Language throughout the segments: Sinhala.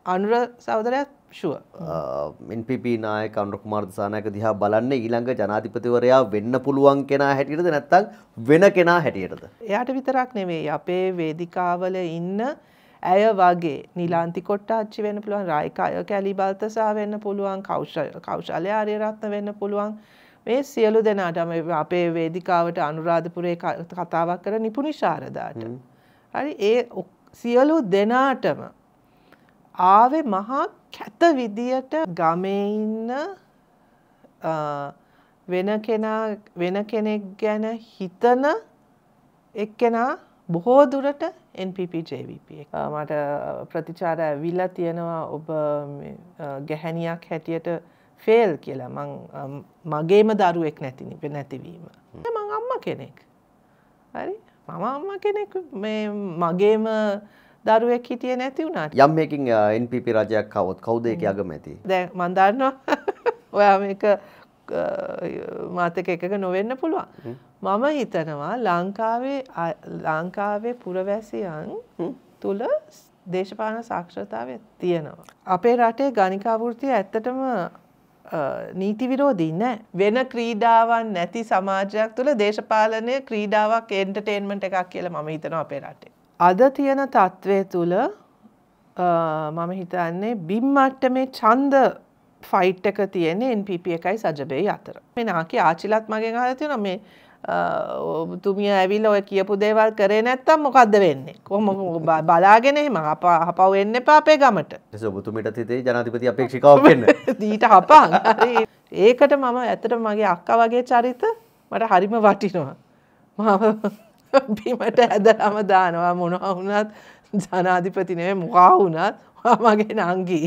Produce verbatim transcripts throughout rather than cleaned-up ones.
අනුර සහෝදරයා ෂුවර්. එන් පී පී නායක අනුර කුමාර දිසානායක දිහා බලන්නේ ඊළඟ ජනාධිපතිවරයා වෙන්න පුළුවන් කෙනා හැටියටද නැත්නම් වෙන කෙනා හැටියටද? එයාට විතරක් නෙවෙයි අපේ වේදිකාවල ඉන්න ඇය වගේ නිලාන්ති කොට්ටාච්චි වෙන්න පුළුවන්, රායිකා කැලි බල්තසා වෙන්න පුළුවන්, කෞශල්‍ය ආරියරත්න වෙන්න පුළුවන්. මේ සියලු දෙනාටම අපේ වේදිකාවට අනුරාධපුරේ කතාවක් කරන නිපුණි ශාරදාට. හරි ඒ සියලු දෙනාටම ආවේ මහා කැත විදියට ගමේ ඉන්න වෙන කෙනා වෙන කෙනෙක් ගැන හිතන එක්කෙනා බොහෝ දුරට N P P J V P එක. මට ප්‍රතිචාර ඇවිල්ලා තියෙනවා ඔබ ගැහැණියක් හැටියට ෆේල් කියලා. මං මගේම දරුවෙක් නැති නැතිවීම. මං අම්මා කෙනෙක්. හරි? මම අම්මා කෙනෙක් මේ මගේම දරුවෙක් හිටියේ නැති වුණාට. යම් මේකින් එන් පී පී රජයක් આવොත් කවුද ඒකේ අගමැති? දැන් මං දන්නවා ඔයා මේක මාත් එක්ක එකක නොවෙන්න පුළුවන්. මම හිතනවා ලංකාවේ ලංකාවේ පුරවැසියන් තුල දේශපාලන සාක්ෂරතාවය තියෙනවා. අපේ රටේ ගණිකා වෘත්තිය ඇත්තටම නීති විරෝධී නෑ. වෙන ක්‍රීඩාවන් නැති සමාජයක් තුළ දේශපාලනය ක්‍රීඩාවක් එන්ටර්ටේන්මන්ට් එකක් කියලා මම හිතනවා අපේ රටේ. අද තියෙන තත්ත්වය තුළ මම හිතන්නේ බිම් මට්ටමේ ඡන්ද ෆයිට් එක තියෙන්නේ එන් පී පී එකයි සජබේයි අතර. මේ නාකි ආචිලත් මගෙන් අහලා තියෙනවා මේ තුමිය ඇවිල්ලා ඔය කියපු දේවල් කරේ නැත්තම් මොකද්ද වෙන්නේ? කොහොම බලාගෙන එහෙම හපව වෙන්න එපා අපේ ගමට. එසේ ඔබතුමීටත් හිතේ ජනාධිපති අපේක්ෂිකාවක් වෙන්න. ඊට හපන්. හරි. ඒකට මම ඇත්තටම මගේ අක්කා වගේ චරිත මට හරිම වටිනවා. මම බිමට ඇදලාම දානවා මොනවා වුණත් ජනාධිපති නෙවෙයි මොකා වුණත් මගේ නංගි.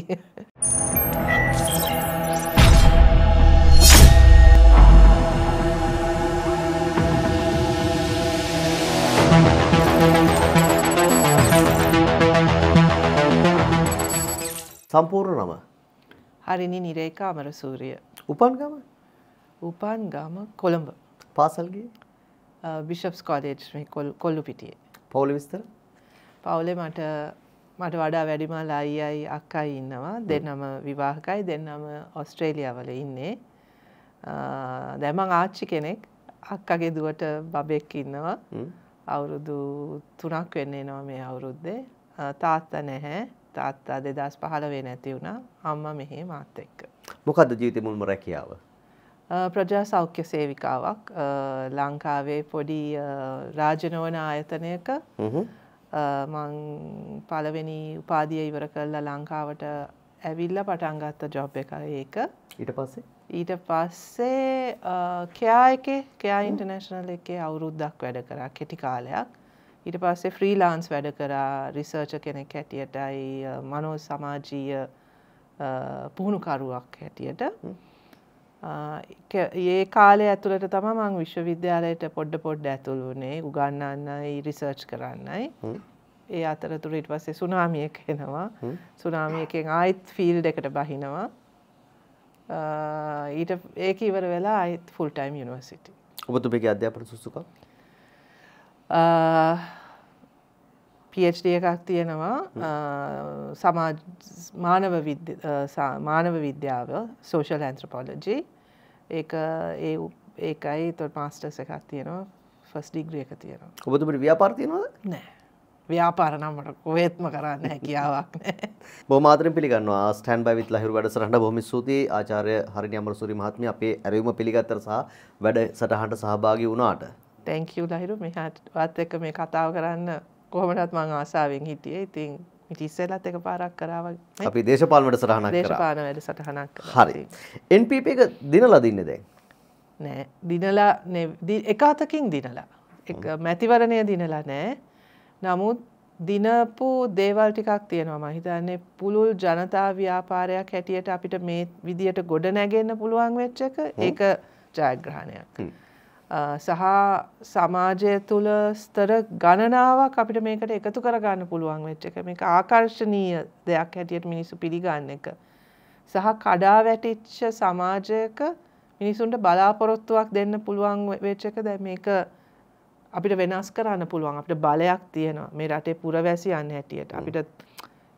සම්පූර්ණ නම හරිනි නිරේකා අමරසූරිය. උපන් ගම? උපන් ගම කොළඹ. පාසල් ගියේ? බිෂප්ස් කොලෙජ් මේ කොල්ලුපිටියේ. පවුල විස්තර? පවුලේ මට මට වඩා වැඩිමල් අයියයි අක්කයි ඉන්නවා. දෙන්නම විවාහකයි, දෙන්නම ඕස්ට්‍රේලියාවල ඉන්නේ. දැන් මං ආච්චි කෙනෙක්. අක්කගේ දුවට බබෙක් ඉන්නවා. අවුරුදු තුනක් වෙන්න එනවා මේ අවුරුද්දේ. තාත්තා නැහැ. තාත්තා දෙදහස් පහළොව නැති වුණා. අම්මා මෙහි මාත් එක්ක. මොකද්ද ජීවිතේ මුල්ම රැකියාව? ප්‍රජා සෞඛ්‍ය සේවිකාවක් ලංකාවේ පොඩි රාජනවන ආයතනයක මං පළවෙනි උපාධිය ඉවර කරලා ලංකාවට ඇවිල්ලා පටන් ගත්ත ජොබ් එක ඒක. ඊට පස්සේ ඊට පස්සේ කෙයා එකේ කෙයා ඉන්ටර්නැෂනල් එකේ අවුරුද්දක් වැඩ කරා කෙටි කාලයක්. ඊට පස්සේ ෆ්‍රීලාන්ස් වැඩ කරා රිසර්චර් කෙනෙක් හැටියටයි මනෝ සමාජීය පුහුණුකරුවක් හැටියට. ඒ කාලේ ඇතුළත තමයි මම විශ්වවිද්‍යාලයට පොඩ පොඩ ඇතුළු වුණේ උගන්වන්නයි රිසර්ච් කරන්නයි. ඒ අතරතුර ඊට පස්සේ සුනාමි එක එනවා. සුනාමි එකෙන් ආයෙත් ෆීල්ඩ් එකට බහිනවා. ඊට ඒක ඉවර වෙලා ආයෙත් ෆුල් ටයිම් යුනිවර්සිටි. ඔබතුමීගේ අධ්‍යාපන සුසුකම්? පී එච් ඩී එකක් තියෙනවා සමාජ මානව විද්‍යා මානව විද්‍යාව සෝෂල් ඇන්ත්‍රොපොලොජි. ඒක ඒ ඒකයි තොර මාස්ටර්ස් එකක් තියෙනවා ෆස්ට් ඩිග්‍රී එක තියෙනවා. ඔබතුමීට ව්‍යාපාර තියෙනවද? නෑ. ව්‍යාපාර නම් මට කොහෙත්ම කරන්න හැකියාවක් නෑ. බොහොම ආදරෙන් පිළිගන්නවා ස්ටෑන්ඩ් බයි විත් ලහිරු වැඩසටහනට. බොහොම ස්තුතියි ආචාර්ය හරිනි අමරසූරි මහත්මිය අපේ ඇරයුම පිළිගත්තට සහ වැඩසටහනට සහභාගී වුණාට. thank you ලහිරු මෙහාට වත් එක්ක මේ කතාව කරන්න කොහොමදත් මම ආසාවෙන් හිටියේ. ඉතින් මිට ඉස්සෙල්ලත් එක පාරක් කරා වගේ. අපි දේශපාලන වැඩසටහනක් කරා. දේශපාලන වැඩසටහනක් කරා. හරි. එන් පී පී එක දිනලා දින්නේ දැන්. නෑ දිනලා එක අතකින් දිනලා. එක මැතිවරණය දිනලා නෑ. නමුත් දිනපු දේවල් ටිකක් තියෙනවා. මම හිතන්නේ පුළුල් ජනතා ව්‍යාපාරයක් හැටියට අපිට මේ විදියට ගොඩ නැගෙන්න පුළුවන් වෙච්ච එක ඒක ජයග්‍රහණයක්. සහ සමාජය තුළ ස්තර ගණනාවක් අපිට මේකට එකතු කරගන්න පුළුවන් වෙච්ච එක. මේක ආකර්ශනීය දෙයක් හැටියට මිනිස්සු පිළිගන්න එක. සහ කඩා වැටිච්ච සමාජයක මිනිසුන්ට බලාපොරොත්තුවක් දෙන්න පුළුවන් වෙච්ච එක. දැන් මේක අපිට වෙනස් කරන්න පුළුවන්. අපිට බලයක් තියෙනවා මේ රටේ පුරවැසියන් හැටියට. අපිට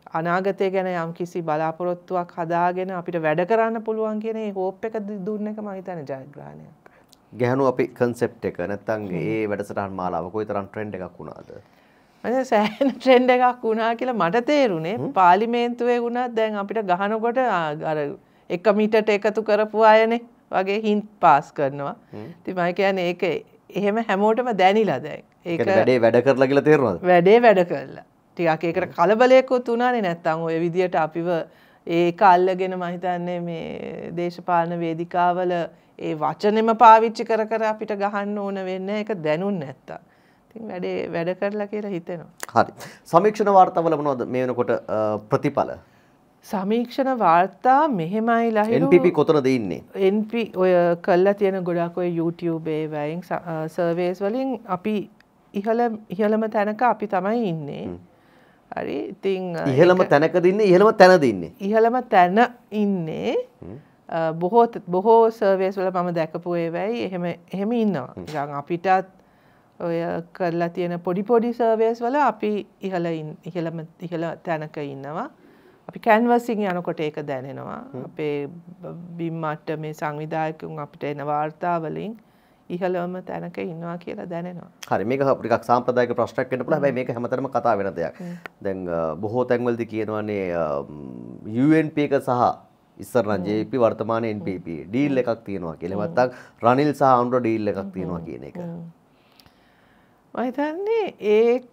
අනාගතය ගැන යම් කිසි බලාපොරොත්තුවක් හදාගෙන අපිට වැඩ කරන්න පුළුවන් කියන ඒ හෝප් එක දුන්න එක මම හිතන්නේ ජයග්‍රහණයක්. ගැහණු අපි concept එක නැත්තම් ඒ වැඩසටහන් මාලාව කොයිතරම් ට්‍රෙන්ඩ් එකක් වුණාද? මම සෑහෙන ට්‍රෙන්ඩ් එකක් වුණා කියලා මට තේරුනේ පාර්ලිමේන්තුවේ වුණත් දැන් අපිට ගහනකොට අර එක මීටරට එකතු කරපු අයනේ වගේ හින්ට් පාස් කරනවා. ඉතින් මම කියන්නේ ඒක එහෙම හැමෝටම දැනිලා දැන්. ඒක වැඩේ වැඩ කරලා කියලා තේරුණාද? වැඩේ වැඩ කරලා. ටිකක් ඒකට කලබලයක්වත් උනානේ නැත්තම් ඔය විදියට අපිව ඒක අල්ලගෙන මම හිතන්නේ මේ දේශපාලන වේදිකාවල ඒ වචනෙම පාවිච්චි කර කර අපිට ගහන්න ඕන වෙන්නේ ඒක දැනුන්නේ නැත්තම්. ඉතින් වැඩේ වැඩ කරලා කියලා හිතෙනවා. හරි. සමීක්ෂණ වාර්තාවල මොනවද මේ වෙනකොට ප්‍රතිඵල? සමීක්ෂණ වාර්තා මෙහෙමයි ලහිරු. N P P කොතනද ඉන්නේ? N P ඔය කළා තියෙන ගොඩක් ඔය YouTube ඒ වයින් සර්වේස් වලින් අපි ඉහළ ඉහළම තැනක අපි තමයි ඉන්නේ. හරි. ඉතින් ඉහළම තැනකද ඉන්නේ ඉහළම තැනද ඉන්නේ? ඉහළම තැන ඉන්නේ. බොහෝ බොහෝ සර්වේස් වල මම දැකපු ඒවයි එහෙම එහෙම ඉන්නවා. නිකන් අපිටත් ඔය කරලා තියෙන පොඩි පොඩි සර්වේස් වල අපි ඉහළ ඉහළම ඉහළ තැනක ඉන්නවා. අපි කැන්වසින් යනකොට ඒක දැනෙනවා. අපේ බිම් මට්ටමේ සංවිධායකයන් අපිට එන වාර්තා වලින් ඉහළම තැනක ඉන්නවා කියලා දැනෙනවා. හරි මේක ටිකක් සාම්ප්‍රදායික ප්‍රශ්නයක් වෙන්න පුළුවන්. හැබැයි මේක හැමතැනම කතා වෙන දෙයක්. දැන් බොහෝ තැන්වලදී කියනවානේ U N P එක සහ ඉස්සර නම් J P වර්තමාන N P P ඩීල් එකක් තියෙනවා කියලා. එහෙම නැත්නම් රනිල් සහ අනුර ඩීල් එකක් තියෙනවා කියන එක. මම හිතන්නේ ඒක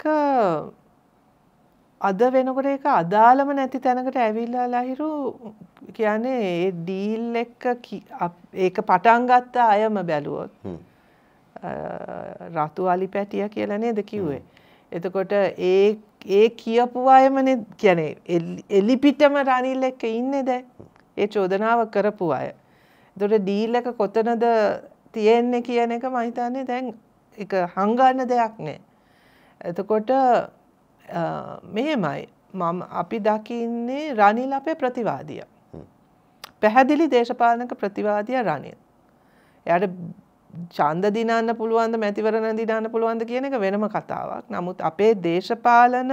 අද වෙනකොට ඒක අදාළම නැති තැනකට ඇවිල්ලා ලහිරු කියන්නේ ඒ ඩීල් එක ඒක පටන් ගත්ත අයම බැලුවොත් රතු අලි පැටිය කියලා නේද කිව්වේ. එතකොට ඒ ඒ කියපු අයමනේ කියන්නේ එලිපිටම රනිල් එක්ක ඉන්නේ දැන්. ඒ චෝදනාව කරපු අය. එතකොට ඩීල් එක කොතනද තියෙන්නේ කියන එක මම හිතන්නේ දැන් ඒක හංගන්න දෙයක් නෑ. එතකොට මෙහෙමයි මම අපි දකින්නේ රනිල් අපේ ප්‍රතිවාදියා. පැහැදිලි දේශපාලනක ප්‍රතිවාදියා රනිල්. එයාට ඡන්ද දිනන්න පුළුවන්ද මැතිවරණ දිනන්න පුළුවන්ද කියන එක වෙනම කතාවක්. නමුත් අපේ දේශපාලන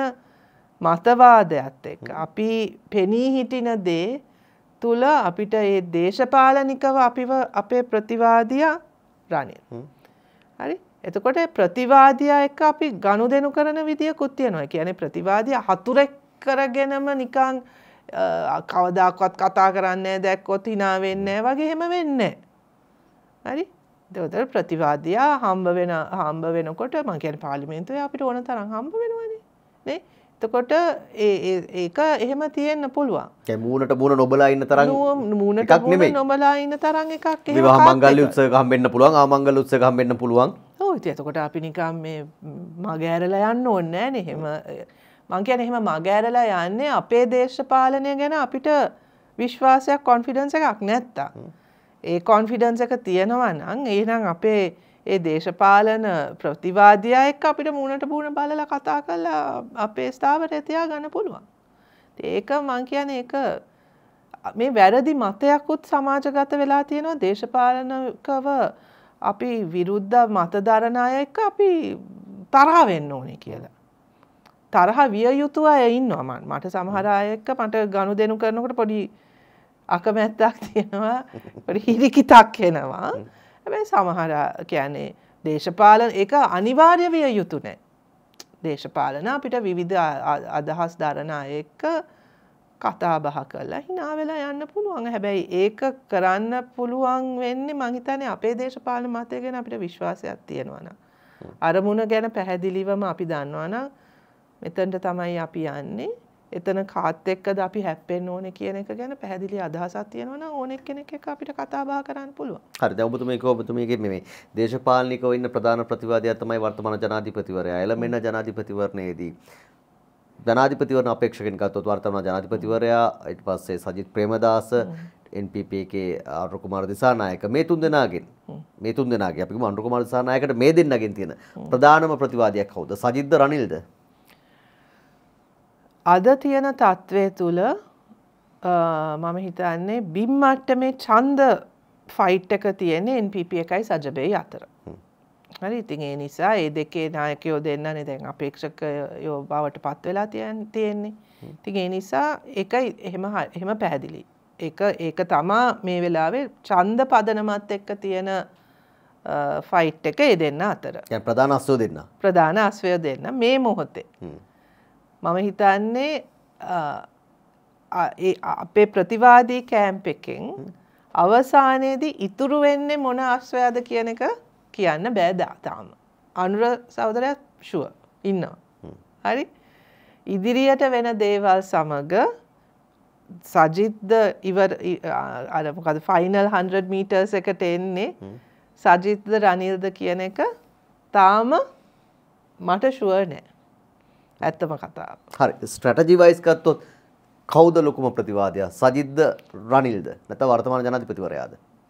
මතවාදයත් එක්ක අපි පෙනී හිටින දේ තුල අපිට ඒ දේශපාලනිකව අපිව අපේ ප්‍රතිවාදියා රනිල්. හරි? එතකොට ප්‍රතිවාදියා එක්ක අපි ගනුදෙනු කරන විදියකුත් තියෙනවා. ඒ කියන්නේ ප්‍රතිවාදියා හතුරෙක් කරගෙනම නිකන් කවදාකවත් කතා කරන්නේ දැක්කොත් hina වෙන්නේ නැහැ වගේ එහෙම වෙන්නේ නැහැ. හරි? ඒතකොට ප්‍රතිවාදියා හම්බ වෙන හම්බ වෙනකොට මම කියන්නේ පාර්ලිමේන්තුවේ අපිට ඕන තරම් හම්බ වෙනවනේ. නේ? එතකොට ඒ ඒක එහෙම තියෙන්න පුළුවන්. ඒ මූණට මූණ නොබලා ඉන්න තරම් මූණට මූණ නොබලා ඉන්න තරම් එකක් එහෙම විවාහ මංගල්‍ය උත්සවයක හම්බෙන්න පුළුවන් ආමංගල්‍ය උත්සවයක හම්බෙන්න පුළුවන්. ඔව් ඉතින් එතකොට අපි නිකන් මේ මග ඇරලා යන්න ඕනේ නෑනේ. එහෙම මං කියන්නේ එහෙම මග ඇරලා යන්නේ අපේ දේශපාලනය ගැන අපිට විශ්වාසයක් කොන්ෆිඩන්ස් එකක් නැත්තම්. ඒ කොන්ෆිඩන්ස් එක තියෙනවා නම් එහෙනම් අපේ ඒ දේශපාලන ප්‍රතිවාදියා එක්ක අපිට මූණට මූණ බලලා කතා කරලා අපේ ස්ථාවරය තියාගන්න පුළුවන්. ඒක මං කියන්නේ ඒක මේ වැරදි මතයක්ුත් සමාජගත වෙලා තියෙනවා දේශපාලනකව අපි විරුද්ධ මත දරන අය එක්ක අපි තරහ වෙන්න ඕනේ කියලා. තරහ විය යුතු අය ඉන්නවා මට සමහර අය එක්ක මට ගනුදෙනු කරනකොට පොඩි අකමැත්තක් තියෙනවා. පොඩි හිරිකිතක් එනවා. හැබැයි සමහර කියන්නේ දේශපාලන ඒක අනිවාර්ය විය යුතු නෑ. දේශපාලන අපිට විවිධ අදහස් දරන අය එක්ක කතා බහ කරලා hina වෙලා යන්න පුළුවන්. හැබැයි ඒක කරන්න පුළුවන් වෙන්නේ මං හිතන්නේ අපේ දේශපාලන මතය ගැන අපිට විශ්වාසයක් තියෙනවා නම්. අරමුණ ගැන පැහැදිලිවම අපි දන්නවා නම් මෙතනට තමයි අපි යන්නේ. එතන කාත් එක්කද අපි හැප්පෙන්න ඕනේ කියන එක ගැන පැහැදිලි අදහසක් තියෙනවා නම් ඕනෙක් කෙනෙක් එක්ක අපිට කතා බහ කරන්න පුළුවන්. හරි. දැන් ඔබතුමී කිව්ව ඔබතුමීගේ මේ දේශපාලනිකව ඉන්න ප්‍රධාන ප්‍රතිවාදියා තමයි වර්තමාන ජනාධිපතිවරයා. එළමෙන්න ජනාධිපතිවරණයේදී ජනාධිපතිවරණ අපේක්ෂකෙන් ගත්තොත් වර්තමාන ජනාධිපතිවරයා ඊට පස්සේ Sajith Premadasa N P P එකේ අනුර කුමාර දිසානායක මේ තුන් දෙනාගෙන් මේ තුන් දෙනාගේ අපි කිව්ව අනුර කුමාර දිසානායකට මේ දෙන්නගෙන් තියෙන ප්‍රධානම ප්‍රතිවාදියා කවුද? සජිත්ද රනිල්ද? අද තියෙන තත්ත්වය තුල මම හිතන්නේ බිම් මට්ටමේ ඡන්ද ෆයිට් එක තියෙන්නේ N P P එකයි සජබේ අතර. හරි ඉතින් ඒ නිසා මේ දෙකේ නායකයෝ දෙන්නනේ දැන් අපේක්ෂකයෝ බවට පත් වෙලා තියෙන්නේ. ඉතින් ඒ නිසා ඒක එහෙම එහෙම පැහැදිලි. ඒක ඒක තමා මේ වෙලාවේ ඡන්ද පදනමත් එක්ක තියෙන ෆයිට් එක ඒ දෙන්න අතර. يعني ප්‍රධාන අස්වැය දෙන්න. ප්‍රධාන අස්වැය දෙන්න මේ මොහොතේ. මම හිතන්නේ අපේ ප්‍රතිවාදී කැම්ප් එකෙන් අවසානයේදී ඉතුරු වෙන්නේ මොන අස්වැයද කියන එක කියන්න බෑ තාම. අනුර සහෝදරයා ෂුවර් ඉන්නවා. හරි. ඉදිරියට වෙන දේවල් සමග සජිත්ද ඉවර අර මොකද ෆයිනල් හන්ඩ්‍රඩ් මීටර්ස් එකට එන්නේ සජිත්ද රනිල්ද කියන එක තාම මට ෂුවර් නෑ. ඇත්තම කතාව. හරි. ස්ට්‍රැටජි වයිස් ගත්තොත් කවුද ලොකුම ප්‍රතිවාදියා? සජිත්ද රනිල්ද? නැත්නම් වර්තමාන ජනාධිපතිවරයාද?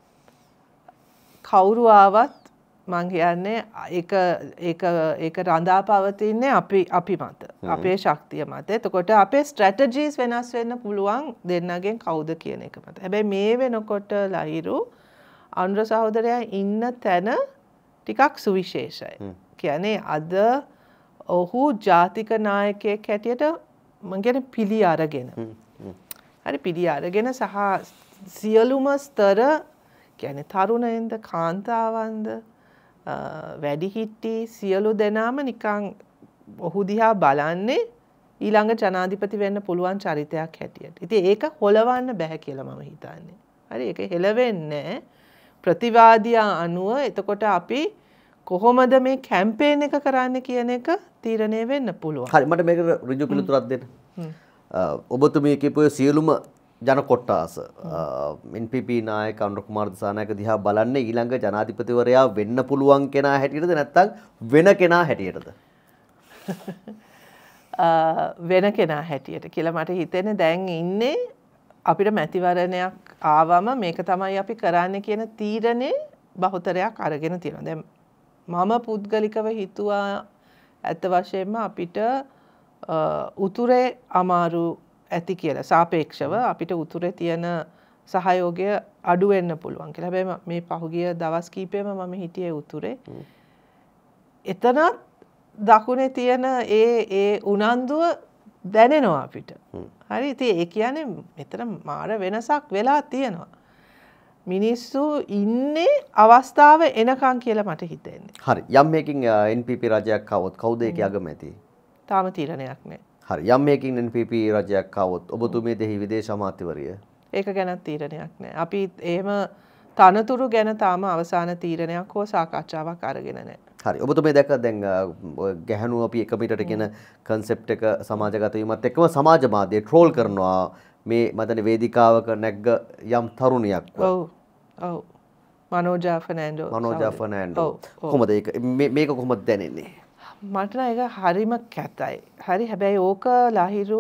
කවුරු ආවත් මං කියන්නේ ඒක ඒක ඒක රඳා පවතින්නේ අපි අපි මත. අපේ ශක්තිය මත. එතකොට අපේ ස්ට්‍රැටජිස් වෙනස් වෙන්න පුළුවන් දෙන්නගෙන් කවුද කියන එක මත. හැබැයි මේ වෙනකොට ලහිරු අනුර සහෝදරයා ඉන්න තැන ටිකක් සුවිශේෂයි. කියන්නේ අද ඔහු ජාතික නායකයෙක් හැටියට මං කියන්නේ පිළි අරගෙන. හරි පිළි අරගෙන සහ සියලුම ස්තර කියන්නේ තරුණයින්ද කාන්තාවන්ද වැඩිහිටි සියලු දෙනාම නිකන් ඔහු දිහා බලන්නේ ඊළඟ ජනාධිපති වෙන්න පුළුවන් චරිතයක් හැටියට. ඉතින් ඒක හොලවන්න බෑ කියලා මම හිතන්නේ. හරි ඒක හෙලවෙන්නේ ප්‍රතිවාදියා අනුව. එතකොට අපි කොහොමද මේ කැම්පේන් එක කරන්න කියන එක තීරණය වෙන්න පුළුවන්. හරි මට මේක ඍජු පිළිතුරක් දෙන්න. ඔබතුමිය කියපු සියලුම ජන කොට්ටාස එන් පී පී නායක අනුර කුමාර දිසානායක දිහා බලන්නේ ඊළඟ ජනාධිපතිවරයා වෙන්න පුළුවන් කෙනා හැටියටද නැත්නම් වෙන කෙනා හැටියටද? වෙන කෙනා හැටියට කියලා මට හිතෙන්නේ දැන් ඉන්නේ අපිට මැතිවරණයක් ආවම මේක තමයි අපි කරන්න කියන තීරණේ බහුතරයක් අරගෙන තියෙනවා. දැන් මම පුද්ගලිකව හිතුවා ඇත්ත වශයෙන්ම අපිට උතුරේ අමාරු ඇති කියලා සාපේක්ෂව අපිට උතුරේ තියෙන සහයෝගය අඩු වෙන්න පුළුවන් කියලා. හැබැයි මේ පහුගිය දවස් කීපෙම මම හිටියේ උතුරේ. එතනත් දකුණේ තියෙන ඒ ඒ උනන්දුව දැනෙනවා අපිට. හරි ඉතින් ඒ කියන්නේ මෙතන මාර වෙනසක් වෙලා තියෙනවා. මිනිස්සු ඉන්නේ අවස්ථාව එනකන් කියලා මට හිතෙන්නේ. හරි යම් මේකින් එන් පී පී රජයක් ආවොත් කවුද ඒකේ අගමැති? තාම තීරණයක් නැහැ. හරි යම් මේකින් එන් පී පී රජයක් ආවොත් ඔබතුමිය දෙහි විදේශ අමාත්‍යවරිය ඒක ගැන තීරණයක් නැහැ. අපි එහෙම තනතුරු ගැන තාම අවසාන තීරණයක් හෝ සාකච්ඡාවක් අරගෙන නැහැ. හරි ඔබතුමිය දැක්කද දැන් ගැහණු අපි එක මීටරට කියන concept එක සමාජගත වීමත් එක්කම සමාජ මාධ්‍ය ට්‍රෝල් කරනවා මේ මතන වේදිකාවක නැග්ග යම් තරුණියක්. ඔව් ඔව් මනෝජා ෆර්නෑන්ඩෝ මනෝජා ෆර්නෑන්ඩෝ කොහොමද ඒක මේක කොහොමද දැනෙන්නේ? මට නම් ඒක හරිම කැතයි. හරි හැබැයි ඕක ලහිරු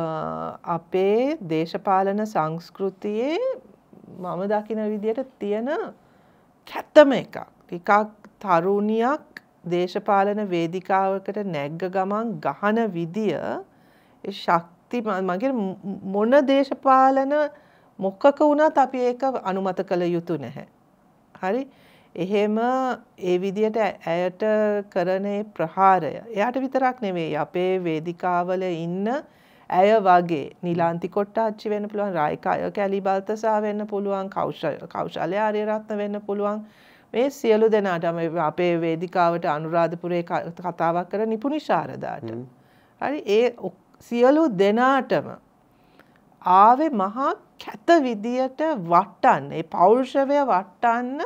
අපේ දේශපාලන සංස්කෘතියේ මම දකින විදිහට තියෙන කැතම එකක්. ටිකක් තරුණියක් දේශපාලන වේදිකාවකට නැග්ග ගමන් ගහන විදිය ඒ ශක්ති මගේ මොන දේශපාලන මොකක වුණත් අපි ඒක අනුමත කළ යුතු නැහැ. හරි එහෙම ඒ විදියට ඇයට කරන ප්‍රහාරය එයාට විතරක් නෙවෙයි අපේ වේදිකාවල ඉන්න ඇය වගේ නිලාන්ති කොට්ටාච්චි වෙන්න පුළුවන් රායිකා කැලි බල්තසා වෙන්න පුළුවන් කෞශල්‍ය ආරියරත්න වෙන්න පුළුවන් මේ සියලු දෙනාටම අපේ වේදිකාවට අනුරාධපුරේ කතාවක් කර නිපුණි ශාරදාට හරි ඒ සියලු දෙනාටම ආවේ මහා කැත විදියට වටන්න ඒ පෞරුෂවය වටන්න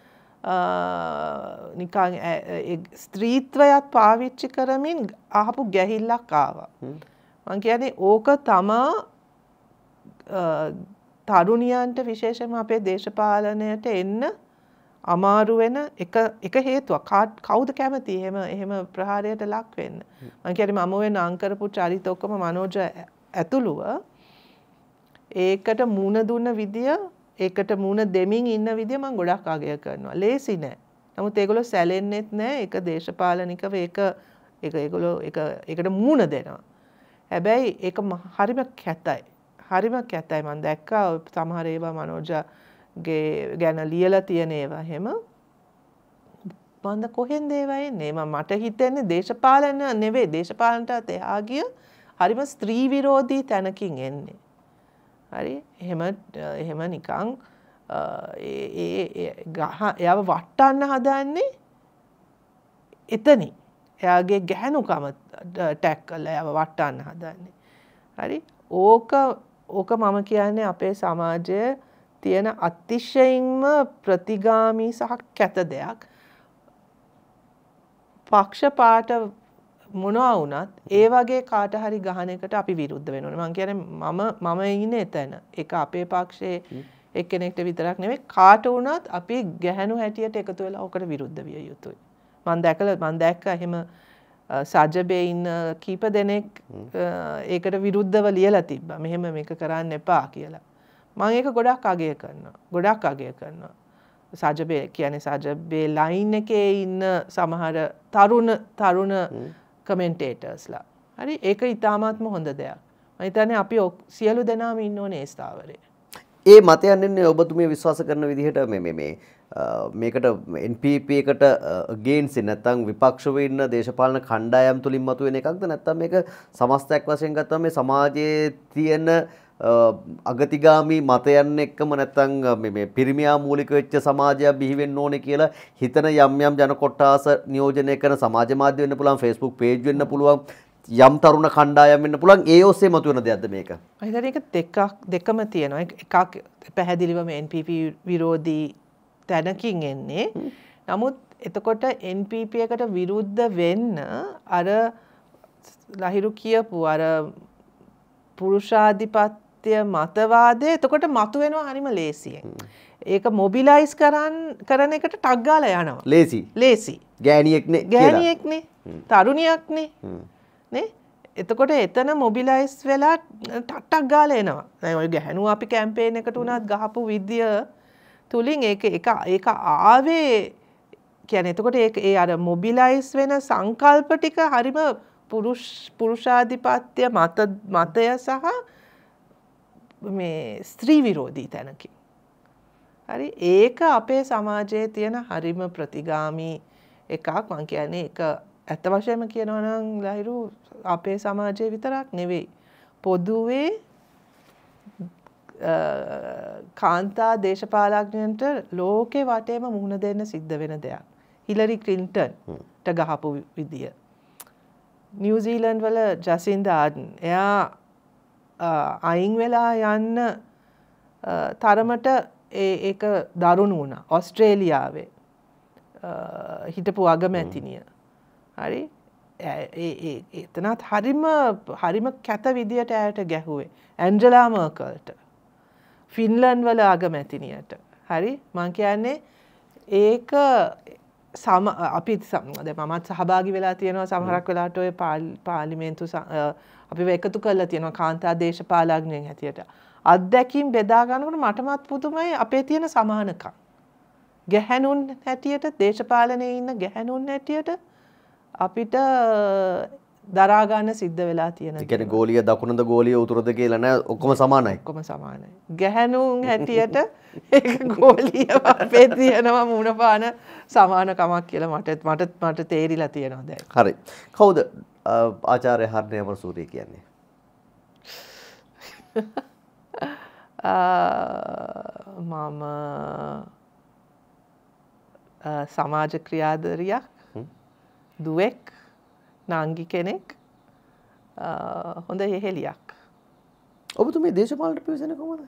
නිකන් ස්ත්‍රීත්වයත් පාවිච්චි කරමින් ආපු ගැහිල්ලක් ආවා. මං කියන්නේ ඕක තමා තරුණියන්ට විශේෂයෙන්ම අපේ දේශපාලනයට එන්න අමාරු වෙන එක එක හේතුවක්. කවුද කැමති එහෙම එහෙම ප්‍රහාරයට ලක් වෙන්න? මං කියන්නේ මම ඔය නම් කරපු චරිත ඔක්කොම මනෝජ ඇතුළුව ඒකට මුණ දුන්න විදිය ඒකට මුණ දෙමින් ඉන්න විදිය මම ගොඩක් අගය කරනවා. ලේසි නෑ. නමුත් ඒගොල්ලෝ සැලෙන්නෙත් නෑ. ඒක දේශපාලනිකව ඒක ඒක ඒගොල්ලෝ ඒක ඒකට මුණ දෙනවා. හැබැයි ඒක හරිම කැතයි. හරිම කැතයි. මම දැක්කා සමහර ඒවා මනෝජගේ ගැන ලියලා තියෙන ඒවා හැම මන්ද කොහෙන්ද ඒවා එන්නේ? මම මට හිතෙන්නේ දේශපාලන නෙවෙයි දේශපාලනටත් එහා ගිය හරිම ස්ත්‍රී විරෝධී තැනකින් එන්නේ. හරි එහෙම එහෙම නිකන් ඒ එයාව වටන්න හදන්නේ එතනින්. එයාගේ ගැහැණුකම ටැග් කරලා එයාව වටන්න හදන්නේ. හරි ඕක ඕක මම කියන්නේ අපේ සමාජයේ තියෙන අතිශයින්ම ප්‍රතිගාමී සහ කැත දෙයක්. පක්ෂපාත මොනවා වුණත් ඒ වගේ කාට හරි ගහන එකට අපි විරුද්ධ වෙන්න ඕනේ. මම කියන්නේ මම මම ඉන්නේ එතන. ඒක අපේ පක්ෂයේ එක්කෙනෙක්ට විතරක් නෙමෙයි කාට වුණත් අපි ගැහැණු හැටියට එකතු වෙලා ඔකට විරුද්ධ විය යුතුයි. මම දැකලා මම දැක්ක එහෙම සජබේ ඉන්න කීප දෙනෙක් ඒකට විරුද්ධව ලියලා තිබ්බා. මෙහෙම මේක කරන්න එපා කියලා. මම ඒක ගොඩක් අගය කරනවා. ගොඩක් අගය කරනවා. සජබේ කියන්නේ සජබේ ලයින් එකේ ඉන්න සමහර තරුණ තරුණ කමෙන්ටේටර්ස්ලා. හරි ඒක ඉතාමත්ම හොඳ දෙයක්. මම හිතන්නේ අපි සියලු දෙනාම ඉන්න ඕනේ ඒ ස්ථාවරේ. ඒ මතයන් එන්නේ ඔබතුමිය විශ්වාස කරන විදිහට මේ මේ මේ මේකට එන් පී පී එකට අගේන්ස්ට් නැත්නම් විපක්ෂව ඉන්න දේශපාලන කණ්ඩායම් තුලින් මතුවෙන එකක්ද නැත්නම් මේක සමස්තයක් වශයෙන් ගත්තම මේ සමාජයේ තියෙන අගතිගාමී මතයන් එක්කම නැත්නම් මේ මේ පිරිමියා මූලික වෙච්ච සමාජයක් බිහි වෙන්න ඕනේ කියලා හිතන යම් යම් ජන කොට්ටාස නියෝජනය කරන සමාජ මාධ්‍ය වෙන්න පුළුවන් Facebook page වෙන්න පුළුවන් යම් තරුණ කණ්ඩායම් වෙන්න පුළුවන් ඒ ඔස්සේ මතුවෙන දෙයක්ද මේක? මම හිතන්නේ ඒක දෙකක් දෙකම තියෙනවා. එකක් පැහැදිලිවම එන් පී පී විරෝධී තැනකින් එන්නේ. නමුත් එතකොට එන් පී පී එකට විරුද්ධ වෙන්න අර ලහිරු කියපු අර පුරුෂාධිපත්‍ය මතවාදය එතකොට මතුවෙනවා හරිම ලේසියෙන්. ඒක මොබිලයිස් කරන් කරන එකට ටක් ගාලා යනවා. ලේසි. ලේසි. ගෑණියෙක්නේ කියලා. ගෑණියෙක්නේ. තරුණියක්නේ. නේ? එතකොට එතන මොබිලයිස් වෙලා ටට්ටක් ගාලා එනවා. දැන් ඔය ගැහණුව අපි කැම්පේන් එකට උනත් ගහපු විදිය තුලින් ඒක ඒක ඒක ආවේ කියන්නේ එතකොට ඒක ඒ අර මොබිලයිස් වෙන සංකල්ප ටික හරිම පුරුෂ පුරුෂාධිපත්‍ය මත මතය සහ මේ ස්ත්‍රී විරෝධී තැනකින්. හරි ඒක අපේ සමාජයේ තියෙන හරිම ප්‍රතිගාමී එකක්. මම කියන්නේ ඒක ඇත්ත වශයෙන්ම කියනවා නම් ලහිරු අපේ සමාජයේ විතරක් නෙවෙයි. පොදුවේ කාන්තා දේශපාලඥයන්ට ලෝකේ වටේම මුහුණ දෙන්න සිද්ධ වෙන දෙයක්. හිලරි ක්ලින්ටන්ට ගහපු විදිය. නිව්සීලන්ඩ් වල ජසින්දා ආඩන් එයා අයින් වෙලා යන්න තරමට ඒක දරුණු වුණා. ඕස්ට්‍රේලියාවේ හිටපු අගමැතිනිය. හරි ඒ එතනත් හරිම හරිම කැත විදියට ඇයට ගැහුවේ. ඇන්ජලා මර්කල්ට. ෆින්ලන්ඩ් වල අගමැතිනියට. හරි මං කියන්නේ ඒක සම අපි දැන් මමත් සහභාගී වෙලා තියෙනවා සමහරක් වෙලාවට ඔය පාර්ලිමේන්තු අපි එකතු කරලා තියෙනවා කාන්තා දේශපාලඥයන් හැටියට. අත්දැකීම් බෙදා ගන්නකොට මටමත් පුදුමයි අපේ තියෙන සමානකම්. ගැහැණුන් හැටියට දේශපාලනයේ ඉන්න ගැහැණුන් හැටියට අපිට දරා ගන්න සිද්ධ වෙලා තියෙන. ඒ කියන්නේ ගෝලිය දකුණද ගෝලිය උතුරද කියලා නෑ ඔක්කොම සමානයි. ඔක්කොම සමානයි. ගැහැණුන් හැටියට ඒක ගෝලිය අපේ තියෙනවා මුණ පාන සමානකමක් කියලා මට මට මට තේරිලා තියෙනවා දැන්. හරි. කවුද ආචාර්ය හර්ණේ අමරසූරිය කියන්නේ? මම සමාජ ක්‍රියාධරියක් දුවෙක් නාංගි කෙනෙක් හොඳ යෙහෙලියක්. ඔබතුමී දේශපාලනට පිවිසෙන්නේ කොහොමද?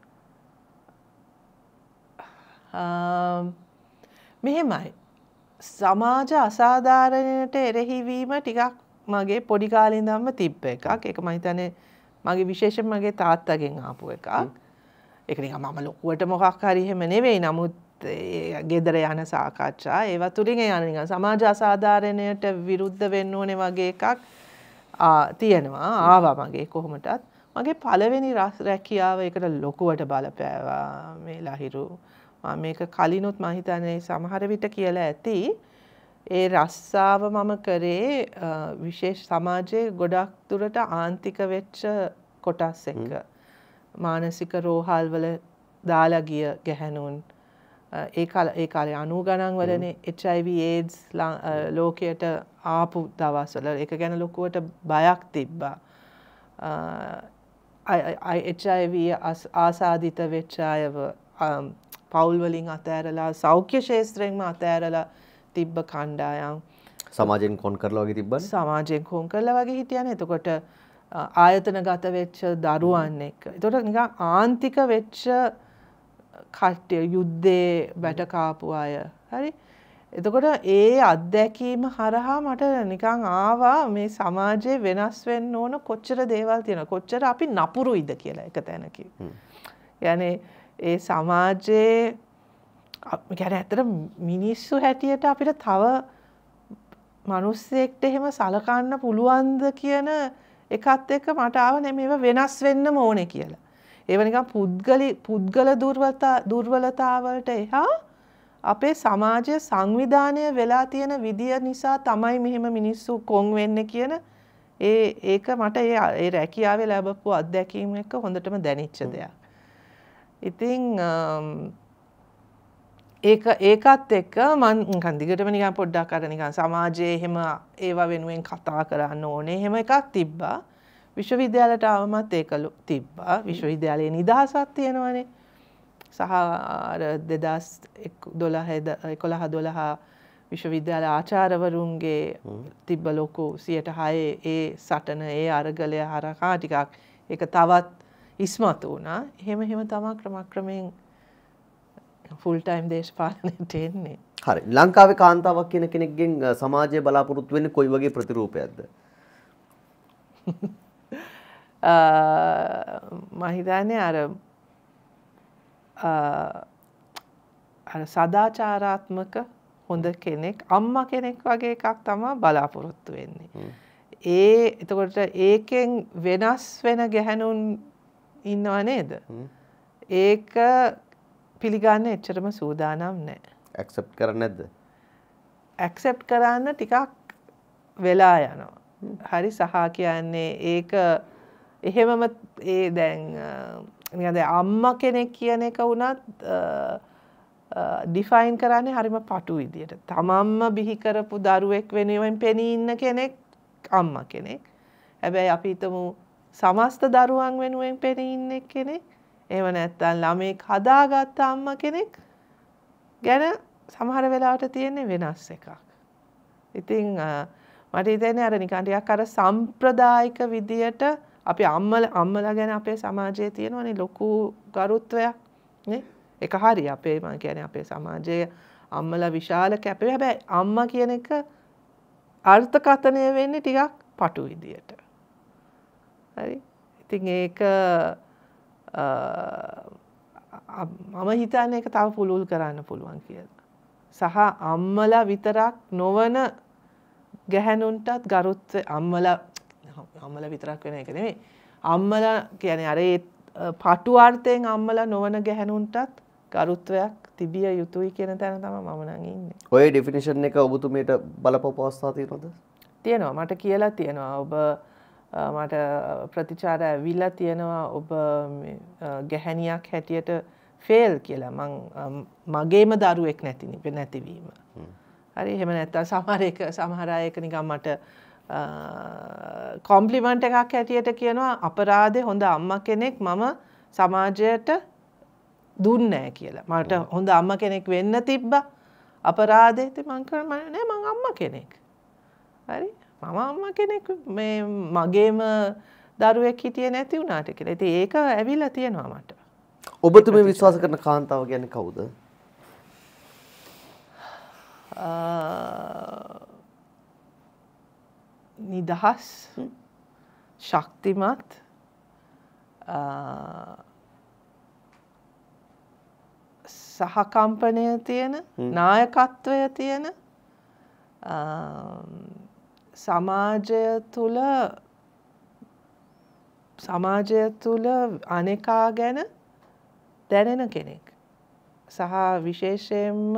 මෙහෙමයි. සමාජ අසාධාරණයට එරෙහි වීම ටිකක් මගේ පොඩි කාලේ ඉඳන්ම තිබ්බ එකක්. ඒක මම හිතන්නේ මගේ විශේෂයෙන් මගේ තාත්තගෙන් ආපු එකක්. ඒක නිකන් මම ලොකුවට මොකක් හරි එහෙම නෙවෙයි. නමුත් ගෙදර යන සාකච්ඡා ඒවා තුලින් යන නිකන් සමාජ අසාධාරණයට විරුද්ධ වෙන්න ඕනේ වගේ එකක් තියෙනවා. ආවා මගේ කොහොමදත්. මගේ පළවෙනි රැකියාව ඒකට ලොකුවට බලපෑවා මේ ලහිරු. මම මේක කලිනුත් මම හිතන්නේ සමහර විට කියලා ඇති. ඒ රස්සාව මම කරේ විශේෂ සමාජයේ ගොඩක් දුරට ආන්තික වෙච්ච කොටස් එක්ක. මානසික රෝහල් වල දාලා ගිය ගැහැණුන් ඒ කාල ඒ කාලේ අනූ ගණන් වලනේ එච් අයි වී ඒඩ්ස් ලෝකයට ආපු දවස්වල ඒක ගැන ලොකුවට බයක් තිබ්බා. එච් අයි වී ආසාදිත වෙච්ච අයව පවුල් වලින් අතෑරලා සෞඛ්‍ය ශාස්ත්‍රයෙන්ම අතෑරලා තිබ්බ කණ්ඩායම් සමාජයෙන් කොන් කරලා වගේ තිබ්බනේ. සමාජයෙන් කොන් කරලා වගේ හිටියානේ. එතකොට ආයතනගත වෙච්ච දරුවන් එක්ක. එතකොට නිකන් ආන්තික වෙච්ච කට්ටිය යුද්ධේ වැටකාපු අය. හරි. එතකොට ඒ අත්දැකීම හරහා මට නිකන් ආවා මේ සමාජයේ වෙනස් වෙන්න ඕන කොච්චර දේවල් තියෙනවා. කොච්චර අපි නපුරුයිද කියලා එක තැනකින්. يعني ඒ සමාජයේ يعني ඇත්තට මිනිස්සු හැටියට අපිට තව මිනිස්සෙක්ට එහෙම සලකන්න පුළුවන්ද කියන එකත් එක්ක මට ආව නේ මේව වෙනස් වෙන්නම ඕනේ කියලා. ඒව නිකන් පුද්ගලි පුද්ගල දුර්වලතා දුර්වලතාවලට එහා අපේ සමාජයේ සංවිධානය වෙලා තියෙන විදිය නිසා තමයි මෙහෙම මිනිස්සු කොන් වෙන්නේ කියන ඒ ඒක මට ඒ ඒ රැකියාවේ ලැබපු අත්දැකීම් එක්ක හොඳටම දැනෙච්ච දෙයක්. ඉතින් ඒක ඒකත් එක්ක මම නිකන් දිගටම නිකන් පොඩ්ඩක් අර නිකන් සමාජයේ එහෙම ඒවා වෙනුවෙන් කතා කරන්න ඕනේ එහෙම එකක් තිබ්බා. විශ්වවිද්‍යාලයට ආවමත් ඒක තිබ්බා. විශ්වවිද්‍යාලයේ නිදහසක් තියෙනවනේ. සහ අර දෙදාස් එකොළහ දොළහ විශ්වවිද්‍යාල ආචාර්යවරුන්ගේ තිබ්බ ලොකු සියයට හය ඒ සටන ඒ අරගලය හරහා ටිකක් ඒක තවත් ඉස්මතු වුණා. එහෙම එහෙම තමයි ක්‍රමක්‍රමයෙන් ෆුල් ටයිම් දේශපාලනයට එන්නේ. හරි. ලංකාවේ කාන්තාවක් කියන කෙනෙක්ගෙන් සමාජය බලාපොරොත්තු වෙන්නේ කොයි වගේ ප්‍රතිරූපයක්ද? මම හිතන්නේ අර අර සදාචාරාත්මක හොඳ කෙනෙක් අම්මා කෙනෙක් වගේ එකක් තමයි බලාපොරොත්තු වෙන්නේ. ඒ එතකොට ඒකෙන් වෙනස් වෙන ගැහැණුන් ඉන්නව නේද? ඒක පිළිගන්න එච්චරම සූදානම් නැහැ. ඇක්සෙප්ට් කරන්නේ නැද්ද? ඇක්සෙප්ට් කරන්න ටිකක් වෙලා යනවා. හරි සහ කියන්නේ ඒක එහෙමම ඒ දැන් නිකන් දැන් අම්මා කෙනෙක් කියන එක වුණත් ඩිෆයින් කරන්නේ හරිම පටු විදියට. තමන්ම බිහි කරපු දරුවෙක් වෙනුවෙන් පෙනී ඉන්න කෙනෙක් අම්මා කෙනෙක්. හැබැයි අපි හිතමු සමස්ත දරුවන් වෙනුවෙන් පෙනී ඉන්න කෙනෙක්. එහෙම නැත්නම් ළමෙක් හදාගත්ත අම්මා කෙනෙක් ගැන සමහර වෙලාවට තියෙන්නේ වෙනස් එකක්. ඉතින් මට හිතෙන්නේ අර නිකන් ටිකක් අර සම්ප්‍රදායික විදියට අපි අම්මලා අම්මලා ගැන අපේ සමාජයේ තියෙනවනේ ලොකු ගරුත්වයක් නේ. ඒක හරි අපේ මම කියන්නේ අපේ සමාජයේ අම්මලා විශාල කැපේ. හැබැයි අම්මා කියන එක අර්ථකථනය වෙන්නේ ටිකක් පටු විදියට. හරි. ඉතින් ඒක මම හිතන්නේ ඒක තව පුළුල් කරන්න පුළුවන් කියලා. සහ අම්මලා විතරක් නොවන ගැහැණුන්ටත් ගරුත්වය අම්මලා අම්මලා විතරක් වෙන එක නෙමෙයි. අම්මලා කියන්නේ අර ඒ පටු අර්ථයෙන් අම්මලා නොවන ගැහැණුන්ටත් ගරුත්වයක් තිබිය යුතුයි කියන තැන තමයි මම නම් ඉන්නේ. ඔය ඩෙෆිනිෂන් එක ඔබතුමීට බලපෑව අවස්ථා තියෙනවද? තියෙනවා. මට කියලා තියෙනවා. ඔබ මට ප්‍රතිචාර ඇවිල්ලා තියෙනවා ඔබ ගැහැණියක් හැටියට ෆේල් කියලා. මං මගේම දරුවෙක් නැති නැතිවීම. හරි එහෙම නැත්නම් සමහර එක සමහර අය එක නිකන් මට කොම්ප්ලිමන්ට් එකක් හැටියට කියනවා අපරාධේ හොඳ අම්මා කෙනෙක් මම සමාජයට දුන්නේ නැහැ කියලා. මට හොඳ අම්මා කෙනෙක් වෙන්න තිබ්බා. අපරාධේ ඉතින් මං කරන්නේ නෑ මං අම්මා කෙනෙක්. හරි? මම අම්මා කෙනෙක් මේ මගේම දරුවෙක් හිටියේ නැති වුණාට කියලා. ඉතින් ඒක ඇවිල්ලා තියෙනවා මට. ඔබතුමී විශ්වාස කරන කාන්තාව කියන්නේ කවුද? නිදහස් ශක්තිමත් සහකම්පනය තියෙන නායකත්වය තියෙන සමාජය තුළ සමාජය තුළ අනෙකා ගැන දැනෙන කෙනෙක් සහ විශේෂයෙන්ම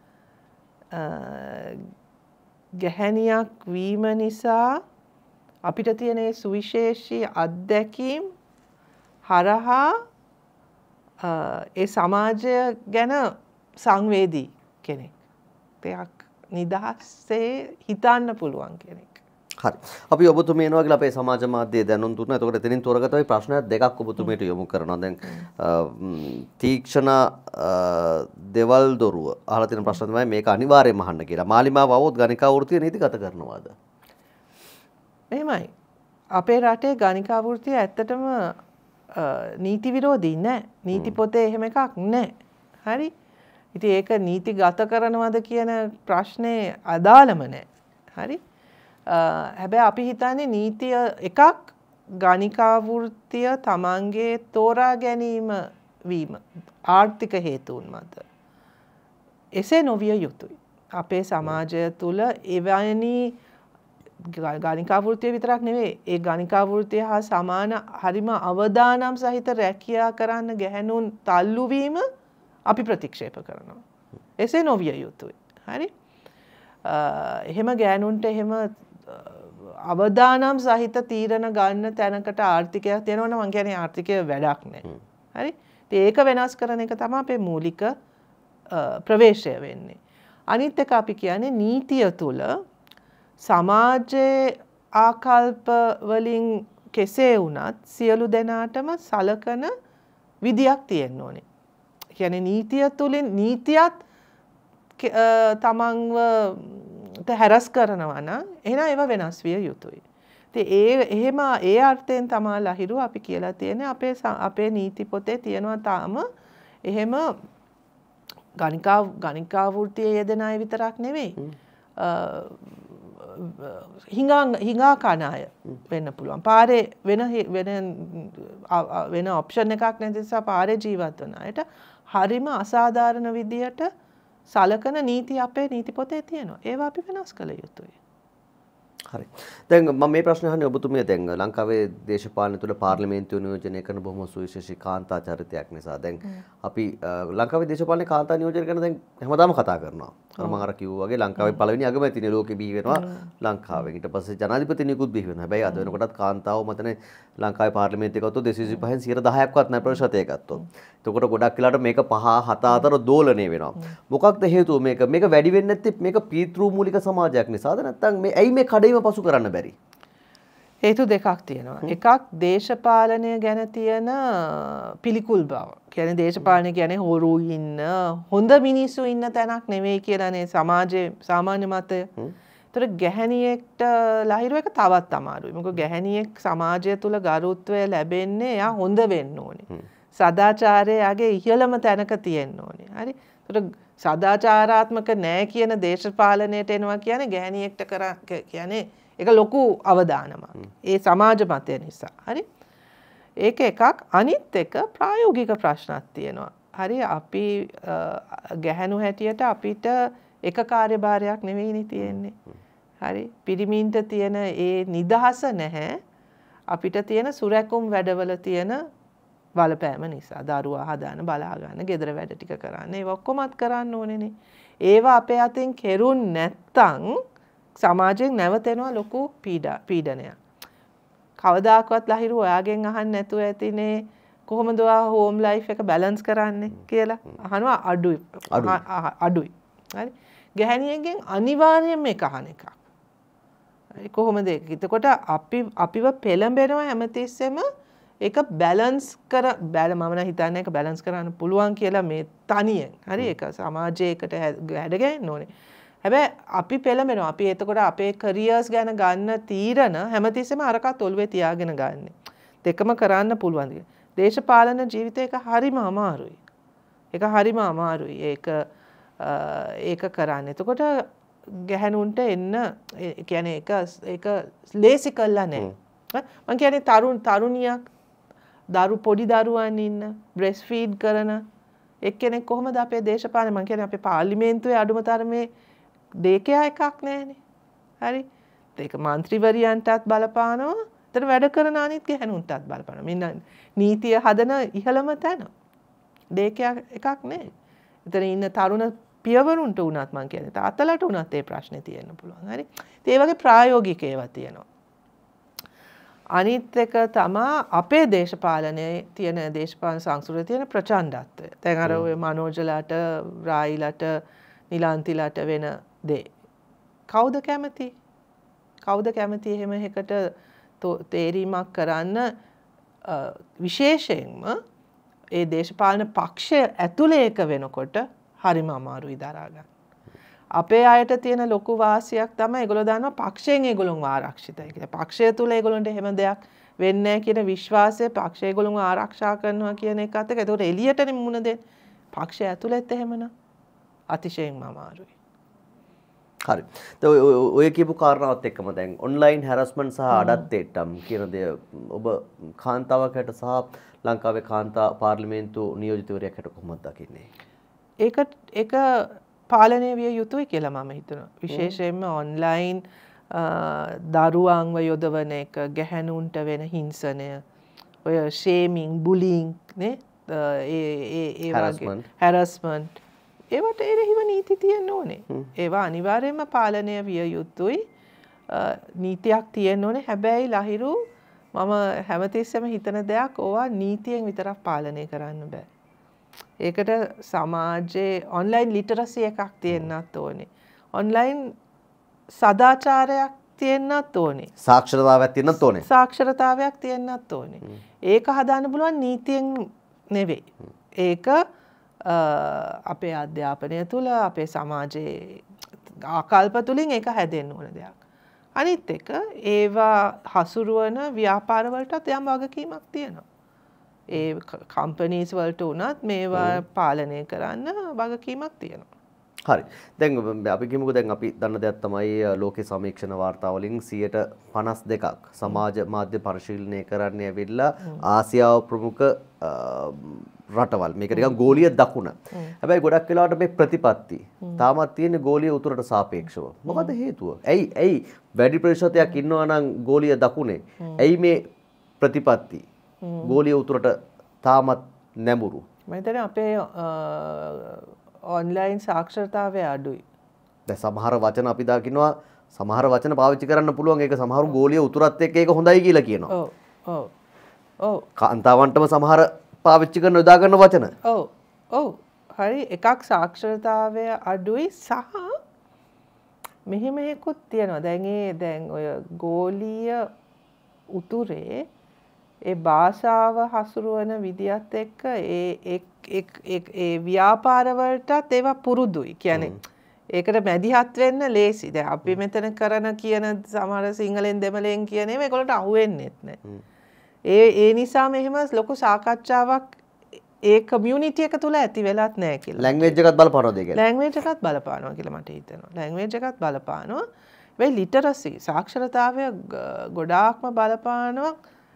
ගැහැණියක් වීම නිසා අපිට තියෙන සුවිශේෂී අත්දැකීම් හරහා ඒ සමාජය ගැන සංවේදී කෙනෙක්. ටිකක් නිදහසේ හිතන්න පුළුවන් කෙනෙක්. හරි. අපි ඔබතුමිය එනවා කියලා අපේ සමාජ මාධ්‍යයේ දැනුම් දුන්නා. එතකොට එතනින් තොරගත වෙයි ප්‍රශ්න දෙකක් ඔබතුමියට යොමු කරනවා. දැන් තීක්ෂණ දෙවල් දොරුව අහලා තියෙන ප්‍රශ්න තමයි මේක අනිවාර්යයෙන්ම අහන්න කියලා. මාලිමාව આવොත් ගණිකා වෘත්තිය නීතිගත කරනවාද? මෙහෙමයි. අපේ රටේ ගණිකා වෘත්තිය ඇත්තටම නීති විරෝධී නෑ. නීති පොතේ එහෙම එකක් නෑ. හරි? ඉතින් ඒක නීතිගත කරනවද කියන ප්‍රශ්නේ අදාළම නෑ. හරි? හැබැයි අපි හිතන්නේ නීතිය එකක් ගණිකා වෘත්තිය තමන්ගේ තෝරා ගැනීම වීම ආර්ථික හේතුන් මත එසේ නොවිය යුතුයි. අපේ සමාජය තුළ එවැනි ගණිකා වෘත්තිය විතරක් නෙවෙයි ඒ ගණිකා වෘත්තිය හා සමාන හරිම අවදානම් සහිත රැකියා කරන්න ගැහැණුන් තල්ලු වීම අපි ප්‍රතික්ෂේප කරනවා. එසේ නොවිය යුතුයි. හරි? එහෙම ගෑනුන්ට එහෙම අවදානම් සහිත තීරණ ගන්න තැනකට ආර්ථිකයක් තියෙනවා නම් මං කියන්නේ ආර්ථිකය වැඩක් නැහැ. හරි? ඉතින් ඒක වෙනස් කරන එක තමයි අපේ මූලික ප්‍රවේශය වෙන්නේ. අනිත් එක අපි කියන්නේ නීතිය තුල සමාජයේ ආකල්ප වලින් කෙසේ වුණත් සියලු දෙනාටම සලකන විදියක් තියෙන්න ඕනේ. කියන්නේ නීතිය තුලින් නීතියත් තමන්ව හැරස් කරනවා නම් එහෙනම් ඒව වෙනස් විය යුතුයි. ඉතින් ඒ එහෙම ඒ අර්ථයෙන් තමයි ලහිරු අපි කියලා තියෙන්නේ අපේ අපේ නීති පොතේ තියෙනවා තාම එහෙම ගණිකා ගණිකා වෘත්තියේ යෙදෙන අය විතරක් නෙවෙයි. හිඟා හිඟා කන අය වෙන්න පුළුවන්. පාරේ වෙන වෙන වෙන ඔප්ෂන් එකක් නැති නිසා පාරේ ජීවත් වෙන අයට හරිම අසාධාරණ විදියට සලකන නීති අපේ නීති පොතේ තියෙනවා. ඒවා අපි වෙනස් කළ යුතුයි. හරි. දැන් මම මේ ප්‍රශ්නේ අහන්නේ ඔබතුමිය දැන් ලංකාවේ දේශපාලන තුළ පාර්ලිමේන්තුව නියෝජනය කරන බොහොම සුවිශේෂී කාන්තා චරිතයක් නිසා දැන් අපි ලංකාවේ දේශපාලනේ කාන්තා නියෝජනය කරන දැන් හැමදාම කතා කරනවා. අර මම අර කිව්වා වගේ ලංකාවේ පළවෙනි අගමැතිනේ ලෝකෙ බිහි වෙනවා ලංකාවෙන්. ඊට පස්සේ ජනාධිපතිනියකුත් බිහි වෙනවා. හැබැයි අද වෙනකොටත් කාන්තාව මතනේ ලංකාවේ පාර්ලිමේන්තුවේ ගත්තොත් දෙසිය විසිපහෙන් සියයට දහයක්වත් නැහැ ප්‍රතිශතය ගත්තොත්. එතකොට ගොඩක් වෙලාට මේක පහ හත අතර දෝලණය වෙනවා. මොකක්ද හේතුව මේක? මේක වැඩි වෙන්නේ නැත්තේ මේක පීතෘ මූලික සමාජයක් නිසාද නැත්නම් මේ ඇයි මේ කඩේම පසු කරන්න බැරි? හේතු දෙකක් තියෙනවා. එකක් දේශපාලනය ගැන තියෙන පිළිකුල් බව. කියන්නේ දේශපාලනය කියන්නේ හොරු ඉන්න, හොඳ මිනිස්සු ඉන්න තැනක් නෙවෙයි කියලානේ සමාජයේ සාමාන්‍ය මතය. ඒතර ගැහණියෙක්ට ලහිරු එක තවත් අමාරුයි. මොකද ගැහණියෙක් සමාජය තුල ගරුත්වය ලැබෙන්නේ එයා හොඳ වෙන්න ඕනේ. සදාචාරය යාගේ ඉහළම තැනක තියෙන්න ඕනේ. හරි? ඒතර සදාචාරාත්මක නෑ කියන දේශපාලනයට එනවා කියන්නේ ගැහණියෙක්ට කර කියන්නේ ඒක ලොකු අවදානමක්. ඒ සමාජ මතය නිසා. හරි? ඒක එකක්. අනිත් එක ප්‍රායෝගික ප්‍රශ්නක් තියෙනවා. හරි? අපි ගැහණු හැටියට අපිට එක කාර්යභාරයක් නෙවෙයිනේ තියෙන්නේ. හරි? පිරිමින්ට තියෙන ඒ නිදහස නැහැ. අපිට තියෙන සුරැකුම් වැඩවල තියෙන බලපෑම නිසා. දරුවා හදාන බලා ගන්න, ගෙදර වැඩ ටික කරන්න. ඒක ඔක්කොමත් කරන්න ඕනේනේ. ඒවා අපේ අතෙන් කෙරුන් නැත්තම් සමාජයෙන් නැවතෙනවා ලොකු පීඩනයක්. කවදාකවත් ලහිරු ඔයාගෙන් අහන්න නැතුව ඇතිනේ කොහොමද ඔයා හෝම් ලයිෆ් එක බැලන්ස් කරන්නේ කියලා අහනවා අඩුයි. අඩුයි. හරි. ගැහණියගෙන් අනිවාර්යයෙන්ම එක අහන එකක්. හරි කොහොමද ඒක? එතකොට අපි අපිව පෙළඹෙනවා හැමතිස්සෙම ඒක බැලන්ස් කර බැල මම නම් හිතන්නේ ඒක බැලන්ස් කරන්න පුළුවන් කියලා මේ තනියෙන්. හරි ඒක සමාජයකට හැඩ ගැහෙන්න ඕනේ. හැබැයි අපි පෙළඹෙනවා. අපි එතකොට අපේ කැරියර්ස් ගැන ගන්න තීරණ හැමතිස්සෙම අරකට ඔළුවේ තියාගෙන ගන්න. දෙකම කරන්න පුළුවන්. දේශපාලන ජීවිතේ එක හරිම අමාරුයි. ඒක හරිම අමාරුයි. ඒක ඒක කරන්න. එතකොට ගැහණුන්ට එන්න කියන්නේ ඒක ඒක ලේසි කළා නෑ. මම කියන්නේ තරුණ තරුණියක් දරු පොඩි දරුවන් ඉන්න බ්‍රෙස්ට් ෆීඩ් කරන එක්කෙනෙක් කොහොමද අපේ දේශපාලන මම කියන්නේ අපේ පාර්ලිමේන්තුවේ අඩුම තරමේ දෙකයා එකක් නැහැනේ. හරි? ඒක മന്ത്രിවරියන්ටත් බලපානවා. ඒතර වැඩ කරන අනිත් ගැහණුන්ටත් බලපානවා. මෙන්න නීතිය හදන ඉහළම තැන. දෙකයා එකක් නෑ. ඒතර ඉන්න තරුණ පියවරුන්ට උනත් මම කියන්නේ තාත්තලාට උනත් ඒ ප්‍රශ්නේ තියෙන්න පුළුවන්. හරි? ඉතින් ඒ වගේ ප්‍රායෝගික ඒවා තියෙනවා. අනිත් එක තමයි අපේ දේශපාලනයේ තියෙන දේශපාලන සංස්කෘතියේ තියෙන ප්‍රචණ්ඩත්වය. දැන් අර ඔය මනෝජලට, රායිලට, නිලාන්තිලට වෙන දේ. කවුද කැමති? කවුද කැමති එහෙම එකකට තේරීමක් කරන්න විශේෂයෙන්ම ඒ දේශපාලන පක්ෂය ඇතුලේ එක වෙනකොට හරිම අමාරුයි දරා ගන්න. අපේ අයට තියෙන ලොකු වාසියක් තමයි ඒගොල්ලෝ දන්නවා පක්ෂයෙන් ඒගොල්ලෝ ආරක්ෂිතයි කියලා. පක්ෂය තුල ඒගොල්ලන්ට එහෙම දෙයක් වෙන්නේ නැහැ කියන විශ්වාසය පක්ෂය ඒගොල්ලෝ ආරක්ෂා කරනවා කියන එකත් එක්ක ඒකට එළියටනේ මුණ දෙන්නේ. පක්ෂය ඇතුළෙත් එහෙමනම් අතිශයින්ම අමාරුයි. හරි. ඔය කියපු කාරණාවත් එක්කම දැන් ඔන්ලයින් හැරස්මන්ට් සහ අඩත්තේට්ටම් කියන දේ ඔබ කාන්තාවක් හැට සහ ලංකාවේ කාන්තා පාර්ලිමේන්තු නියෝජිතවරයෙක් හැට කොහොමද දකින්නේ? ඒක ඒක පාලනය විය යුතුයි කියලා මම හිතනවා. විශේෂයෙන්ම ඔන්ලයින් දරුවන්ව යොදවන එක, ගැහැණුන්ට වෙන හිංසනය, ඔය ෂේමින්, බුලින් නේ ඒ ඒ ඒ වගේ හැරස්මන්ට් ඒවට එරෙහිව නීති තියෙන්න ඕනේ. ඒවා අනිවාර්යයෙන්ම පාලනය විය යුතුයි. නීතියක් තියෙන්න ඕනේ. හැබැයි ලහිරු මම හැමතිස්සෙම හිතන දෙයක් ඕවා නීතියෙන් විතරක් පාලනය කරන්න බෑ. ඒකට සමාජයේ ඔන්ලයින් ලිටරසි එකක් තියෙන්නත් ඕනේ. ඔන්ලයින් සදාචාරයක් තියෙන්නත් ඕනේ. සාක්ෂරතාවයක් තියෙන්නත් ඕනේ. සාක්ෂරතාවයක් තියෙන්නත් ඕනේ. ඒක හදාන්න පුළුවන් නීතියෙන් නෙවෙයි. ඒක අපේ අධ්‍යාපනය තුළ අපේ සමාජයේ ආකල්ප තුළින් ඒක හැදෙන්න ඕන දෙයක්. අනිත් එක ඒවා හසුරුවන ව්‍යාපාර වලටත් යම් වගකීමක් තියෙනවා. ඒ කම්පනීස් වලට උනත් මේවා පාලනය කරන්න වගකීමක් තියෙනවා. හරි. දැන් අපි කියමුකෝ දැන් අපි දන්න දෙයක් තමයි ලෝකේ සමීක්ෂණ වාර්තා වලින් සියයට පනස් දෙකක් සමාජ මාධ්‍ය පරිශීලනය කරන්න ඇවිල්ලා ආසියාව ප්‍රමුඛ රටවල් මේක නිකන් ගෝලීය දකුණ. හැබැයි ගොඩක් වෙලාවට මේ ප්‍රතිපත්ති තාමත් තියෙන ගෝලීය උතුරට සාපේක්ෂව. මොකද හේතුව? ඇයි ඇයි වැඩි ප්‍රතිශතයක් ඉන්නවා නම් ගෝලීය දකුණේ? ඇයි මේ ප්‍රතිපත්ති ගෝලීය උතුරට තාමත් නැඹුරු? මම හිතන්නේ අපේ ඔන්ලයින් සාක්ෂරතාවය අඩුයි. දැන් සමහර වචන අපි දකින්නවා සමහර වචන පාවිච්චි කරන්න පුළුවන් ඒක සමහරු ගෝලීය උතුරත් එක්ක ඒක හොඳයි කියලා කියනවා. ඔව්. ඔව්. ඔව්. කාන්තාවන්ටම සමහර පාවිච්චි කරන යොදා ගන්න වචන. ඔව්. ඔව්. හරි එකක් සාක්ෂරතාවය අඩුයි සහ මෙහෙම එකකුත් තියෙනවා. දැන් ඒ දැන් ඔය ගෝලීය උතුරේ ඒ භාෂාව හසුරුවන විදියත් එක්ක ඒ ඒ ව්‍යාපාර වලටත් ඒවා පුරුදුයි. කියන්නේ ඒකට මැදිහත් වෙන්න ලේසි. දැන් අපි මෙතන කරන කියන සමහර සිංහලෙන් දෙමළෙන් කියන ඒවා ඒගොල්ලන්ට අහුවෙන්නේ නැහැ. ඒ ඒ නිසා මෙහෙම ලොකු සාකච්ඡාවක් ඒ කමියුනිටි එක තුල ඇති වෙලත් නැහැ කියලා. ලැන්ග්වේජ් එකත් බලපානවද ඒක? ලැන්ග්වේජ් එකත් බලපානවා කියලා මට හිතෙනවා. ලැන්ග්වේජ් එකත් බලපානවා. වෙයි ලිටරසි සාක්ෂරතාවය ගොඩාක්ම බලපානවා.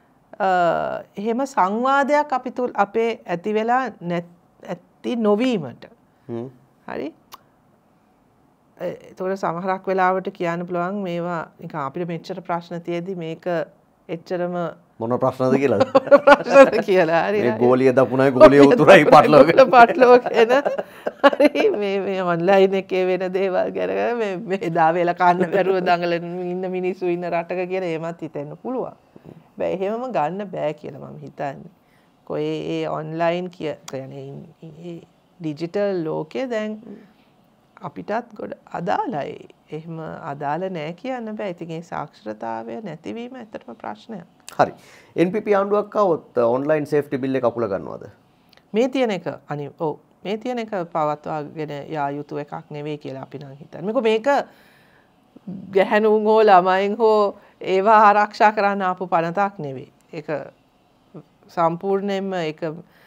එහෙම සංවාදයක් අපි තුල අපේ ඇති වෙලා නැති නොවීමට. හරි. ඒතකොට සමහරක් වෙලාවට කියන්න පුළුවන් මේවා නිකන් අපිට මෙච්චර ප්‍රශ්න තියෙදි මේක එච්චරම මොන ප්‍රශ්නද කියලාද? ප්‍රශ්නද කියලා. හරි. මේ ගෝලීය දකුණයි ගෝලීය උතුරයි පටලවගෙන පටලවගෙන හරි මේ මේ ඔන්ලයින් එකේ වෙන දේවල් ගැන මේ මේ දා වේලා කන්න බැරුව දඟලන ඉන්න මිනිස්සු ඉන්න රටක කියන ඒමත් හිතෙන්න පුළුවන්. බෑ එහෙමම ගන්න බෑ කියලා මම හිතන්නේ. කොහේ ඒ ඔන්ලයින් කියන්නේ ඒ ඩිජිටල් ලෝකේ දැන් අපිටත් ගොඩ අදාළයි. එහෙම අදාළ නෑ කියන්න බෑ. ඉතින් ඒ සාක්ෂරතාවය නැතිවීම ඇත්තටම ප්‍රශ්නයක්. හරි. එන් පී පී ආණ්ඩුවක් આવොත් ඔන්ලයින් සේෆ්ටි බිල් එක අකුල ගන්නවද? මේ තියෙන එක අනි ඔව් මේ තියෙන එක පවත්වාගෙන යා යුතු එකක් නෙවෙයි කියලා අපි නම් හිතන්නේ. මේක මේක ගැහැණුන් හෝ ළමයින් හෝ ඒවා ආරක්ෂා කරන්න ආපු පනතක් නෙවෙයි. ඒක සම්පූර්ණයෙන්ම ඒක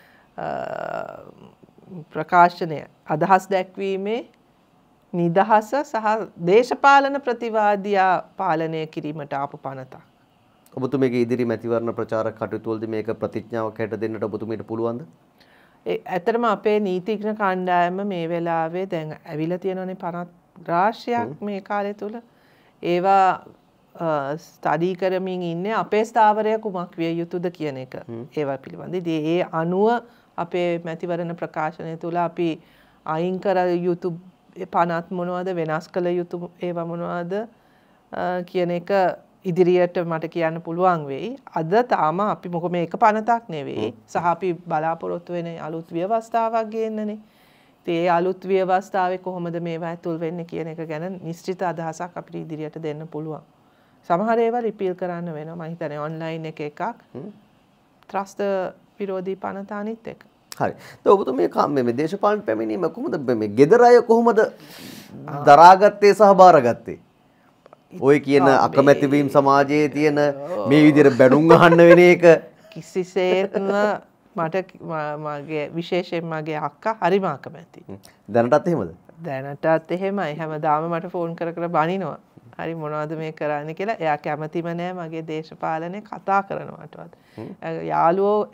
ප්‍රකාශනය අදහස් දැක්වීමේ නිදහස සහ දේශපාලන ප්‍රතිවාදියා පාලනය කිරීමට ආපු පනතක්. ඔබතුමීගේ ඉදිරි මැතිවරණ ප්‍රචාර කටයුතු වලදී මේක ප්‍රතිඥාවක් හැට දෙන්නට ඔබතුමීට පුළුවන්ද? ඒ ඇත්තටම අපේ නීතිඥ කණ්ඩායම මේ වෙලාවේ දැන් ඇවිල්ලා තියෙනනේ පනත් රාශියක් මේ කාලය තුල. ඒවා ස්ටඩි කරමින් ඉන්නේ අපේ ස්ථාවරය කුමක් විය යුතුද කියන එක. ඒවා පිළිබඳ. ඉතින් ඒ අනුව අපේ මැතිවරණ ප්‍රකාශනය තුල අපි අයින් කර යුතු පනත් මොනවද වෙනස් කළ යුතු ඒවා මොනවද කියන එක ඉදිරියට මට කියන්න පුළුවන් වෙයි. අද තාම අපි මොකද මේක පනතක් නෙවෙයි. සහ අපි බලාපොරොත්තු වෙන අලුත් ව්‍යවස්ථාවක් ගේන්නනේ. ඉතින් ඒ අලුත් ව්‍යවස්ථාවේ කොහොමද මේවා ඇතුල් වෙන්නේ කියන එක ගැන නිශ්චිත අදහසක් අපිට ඉදිරියට දෙන්න පුළුවන්. සමහර ඒවා රිපීල් කරන්න වෙනවා. මම හිතන්නේ ඔන්ලයින් එක එකක්. ත්‍රස්ත විරෝධී පනත අනිත් එක. හරි. તો ඔබතුමිය මේ මේ දේශපාලන පැමිණීම කොහොමද මේ ගෙදර අය කොහොමද දරාගත්තේ සහ බාරගත්තේ? ඔය කියන අකමැති වීම සමාජයේ තියෙන මේ විදිහට බැනුම් අහන්න වෙන එක කිසිසේත්ම මට මගේ විශේෂයෙන් මගේ අක්කා හරිම අකමැති. දැනටත් එහෙමද? දැනටත් එහෙමයි. හැමදාම මට ෆෝන් කර කර බනිනවා. හරි මොනවද මේ කරන්නේ කියලා. එයා කැමතිම නෑ මගේ දේශපාලනේ කතා කරනවටවත්. යාළුවෝ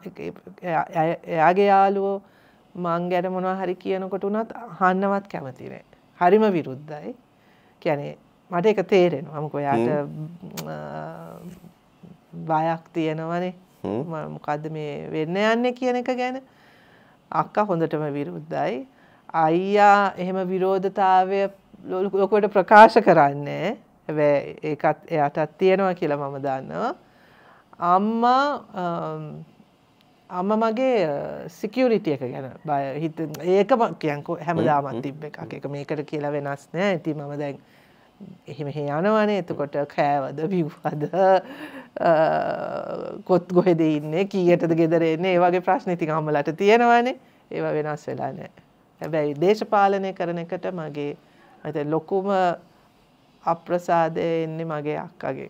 එයාගේ යාළුවෝ මං ගැන මොනවා හරි කියනකොට උනත් අහන්නවත් කැමති නෑ. හරිම විරුද්ධයි. කියන්නේ මට ඒක තේරෙනවා. මොකද එයාට බයක් තියෙනවනේ. මොකද්ද මේ වෙන්න යන්නේ කියන එක ගැන. අක්කා හොඳටම විරුද්ධයි. අයියා එහෙම විරෝධතාවය ලොකුවට ප්‍රකාශ කරන්නේ. හැබැයි ඒකත් එයාටත් තියෙනවා කියලා මම දන්නවා. අම්මා අම්මා මගේ සිකියුරිටි එක ගැන බය හිත ඒක කියන්කෝ හැමදාමත් තිබ්බ එකක්. ඒක මේකට කියලා වෙනස් නෑ. ඉතින් මම දැන් එහෙම යනවනේ. එතකොට කෑවද බිව්වද කොත් කොහෙද ඉන්නේ කීයටද ගෙදර එන්නේ ඒ වගේ ප්‍රශ්න ඉතින් අම්මලාට තියෙනවනේ. ඒවා වෙනස් වෙලා නෑ. හැබැයි දේශපාලනය කරන එකට මගේ මට ලොකුම අප්‍රසාදය එන්නේ මගේ අක්කගේ.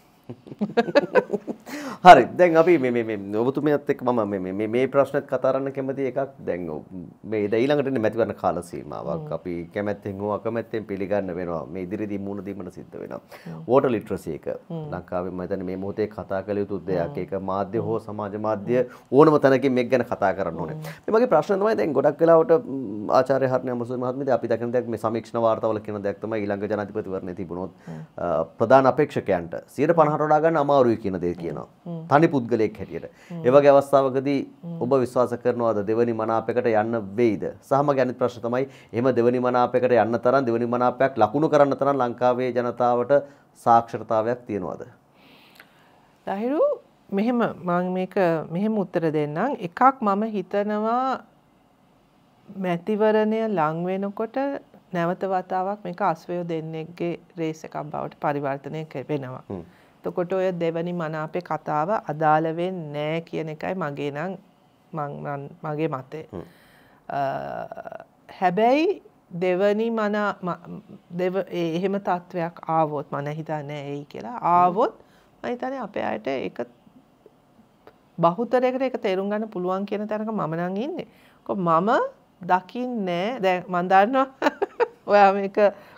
හරි දැන් අපි මේ මේ මේ ඔබතුමියත් එක්ක මම මේ මේ මේ ප්‍රශ්නත් කතා කරන්න කැමති එකක් දැන් මේ ඊළඟට එන්නේ මැතිවරණ කාල සීමාවක් අපි කැමැත්තෙන් හෝ අකමැත්තෙන් පිළිගන්න වෙනවා මේ ඉදිරියේදී මුණ දීමට සිද්ධ වෙනවා වෝටර් ලිටරසි එක ලංකාවේ මම හිතන්නේ මේ මොහොතේ කතා කළ යුතු දෙයක් ඒක මාධ්‍ය හෝ සමාජ මාධ්‍ය ඕනම තැනකින් මේක ගැන කතා කරන්න ඕනේ මේ වගේ ප්‍රශ්න තමයි දැන් ගොඩක් වෙලාවට ආචාර්ය හර්ණි අමරසූර මහත්මියදී අපි දකින දෙයක් මේ සමීක්ෂණ වාර්තාවල කියන දෙයක් තමයි ඊළඟ ජනාධිපතිවරණයේ තිබුණොත් ප්‍රධාන අපේක්ෂකයන්ට සියයට පනහට වඩා ගන්න අමාරුයි කියන දේ කියනවා. තනි පුද්ගලයෙක් හැටියට. ඒ වගේ අවස්ථාවකදී ඔබ විශ්වාස කරනවාද දෙවනි මනාපයකට යන්න වෙයිද? සහ මගේ අනිත් ප්‍රශ්න තමයි එහෙම දෙවනි මනාපයකට යන්න තරම් දෙවනි මනාපයක් ලකුණු කරන්න තරම් ලංකාවේ ජනතාවට සාක්ෂරතාවයක් තියෙනවද? ලහිරු මෙහෙම මම මේක මෙහෙම උත්තර දෙන්නම්. එකක් මම හිතනවා මැතිවරණය ලං වෙනකොට නැවත වතාවක් මේක අස්වැය දෙන්නෙක්ගේ රේස් එකක් බවට පරිවර්තනය වෙනවා. එතකොට ඔය දෙවනි මනාපේ කතාව අදාළ වෙන්නේ නැහැ කියන එකයි මගේ නම් මං මගේ මතය. හැබැයි දෙවනි මනා දෙව එහෙම තත්වයක් ආවොත් මම හිතන්නේ ඇයි කියලා ආවොත් මම හිතන්නේ අපේ අයට ඒක බහුතරයකට ඒක තේරුම් ගන්න පුළුවන් කියන තැනක මම නම් ඉන්නේ. කො මම දකින්නේ දැන් මම දන්නවා ඔයා මේක